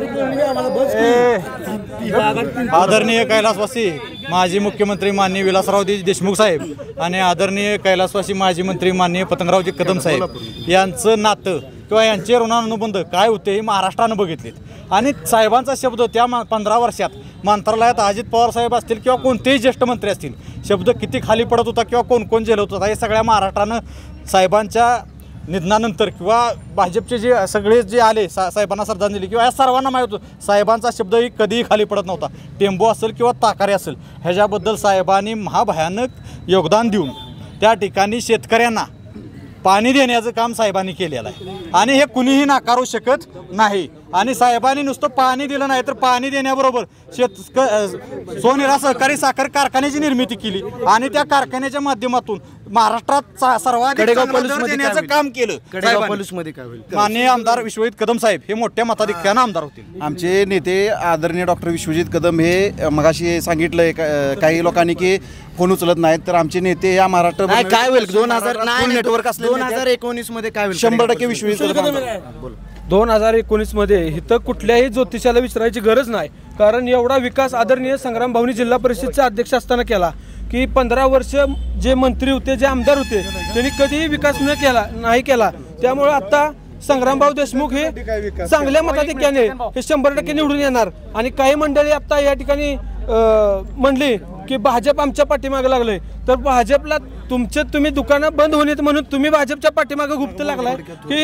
आदरणीय कैलासवासी माजी मुख्यमंत्री माननीय विलासराव देशमुख साहेब आणि आदरणीय कैलासवासी माजी मंत्री माननीय पतंगरावजी कदम साहेब यांचं नातं किंवा यांचे ऋणानुबंध काय होते हे महाराष्ट्रानं बघितलेत. आणि साहेबांचा शब्द त्या मा पंधरा वर्षात मंत्रालयात अजित पवार साहेब असतील किंवा कोणतेही ज्येष्ठ मंत्री असतील, शब्द किती खाली पडत होता किंवा कोण कोण जेलत होता हे सगळ्या महाराष्ट्रानं साहेबांच्या निधनानंतर किंवा भाजपचे जे सगळे जे आले सा साहेबांना श्रद्धांजली किंवा या सर्वांना माहीत होतं साहेबांचा शब्दही कधीही खाली पडत नव्हता. टेंबू असेल किंवा ताकारे असेल ह्याच्याबद्दल साहेबांनी महाभयानक योगदान देऊन त्या ठिकाणी शेतकऱ्यांना पाणी देण्याचं काम साहेबांनी केलेलं आहे आणि हे कुणीही नाकारू शकत नाही. आणि साहेबांनी नुसतं पाणी दिलं नाही तर पाणी देण्याबरोबर शेत सोनेरा सहकारी साखर कारखान्याची निर्मिती केली आणि त्या कारखान्याच्या माध्यमातून महाराष्ट्रात सर्वाधिक दर देण्याचं काम केलं. कडेगाव पोलीसमध्ये काय होईल? माननीय आमदार विश्वजित कदम साहेब हे मोठ्या मताधिक्यानं आमदार होतील. आमचे नेते आदरणीय डॉक्टर विश्वजित कदम हे मगाशी सांगितलंय का- काही लोकांनी की फोन उचलत नाहीत, तर आमचे नेते या महाराष्ट्र नाही, काय होईल दोन हजार नेटवर्क दोन हजार एकोणीस मध्ये काय होईल? शंभर टक्के विश्वजित कदम दोन हजार एकोणीसमध्ये इथं कुठल्याही ज्योतिषाला विचारायची गरज नाही, कारण एवढा विकास आदरणीय संग्राम भाऊनी जिल्हा परिषदचा अध्यक्ष असताना केला की पंधरा वर्ष जे मंत्री होते, जे आमदार होते, त्यांनी कधीही विकास न केला नाही केला. त्यामुळे आता संग्रामभाऊ देशमुख हे चांगल्या मताधिक्याने हे शंभर टक्के निवडून येणार. आणि काही मंडळी आता या ठिकाणी म्हणली की भाजप आमच्या पाठीमागे लागलंय, तर भाजपला तुमचे तुम्ही दुकानं बंद होण्यात म्हणून तुम्ही भाजपच्या पाठीमागे गुप्त लागलाय की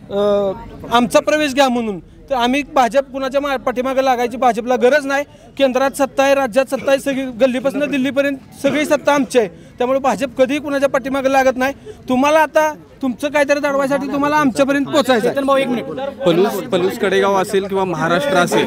आमचा प्रवेश घ्या म्हणून. तर आम्ही भाजप कुणाच्या मा पाठीमागे लागायची भाजपला गरज नाही. केंद्रात सत्ता आहे, राज्यात सत्ता आहे, सगळी गल्लीपासून दिल्लीपर्यंत सगळी सत्ता आमची आहे. त्यामुळे भाजप कधीही कुणाच्या पाठीमागे लागत नाही. तुम्हाला आता तुमचं काहीतरी दडवायसाठी तुम्हाला आमच्यापर्यंत पोहोचायचं आहे. एक मिनिट पलूस पलूस कडेगाव असेल किंवा महाराष्ट्र असेल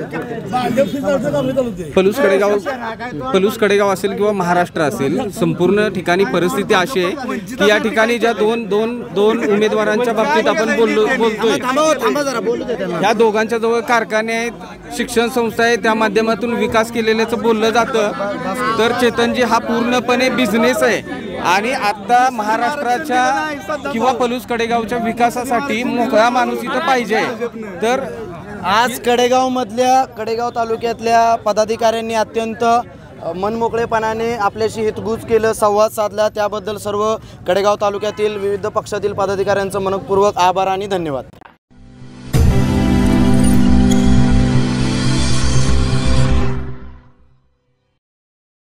पलूस कडेगाव पलूस कडेगाव असेल किंवा महाराष्ट्र असेल संपूर्ण ठिकाणी परिस्थिती अशी आहे की या ठिकाणी ज्या दोन दोन दोन उमेदवारांच्या बाबतीत आपण बोललो बोलतोय या दोघांच्या जवळ कारखाने आहेत, शिक्षण संस्था आहे, त्या माध्यमातून विकास केलेल्याचं बोललं जातं. तर चेतनजी हा पूर्णपणे बिझनेस आहे आणि आता महाराष्ट्राच्या किंवा पलूस कडेगावच्या विकासासाठी मोकळा माणूस इथं पाहिजे. तर आज कडेगावमधल्या कडेगाव तालुक्यातल्या पदाधिकाऱ्यांनी अत्यंत मनमोकळेपणाने आपल्याशी हितगुज केलं, संवाद साधला. त्याबद्दल सर्व कडेगाव तालुक्यातील विविध पक्षातील पदाधिकाऱ्यांचं मनपूर्वक आभार आणि धन्यवाद.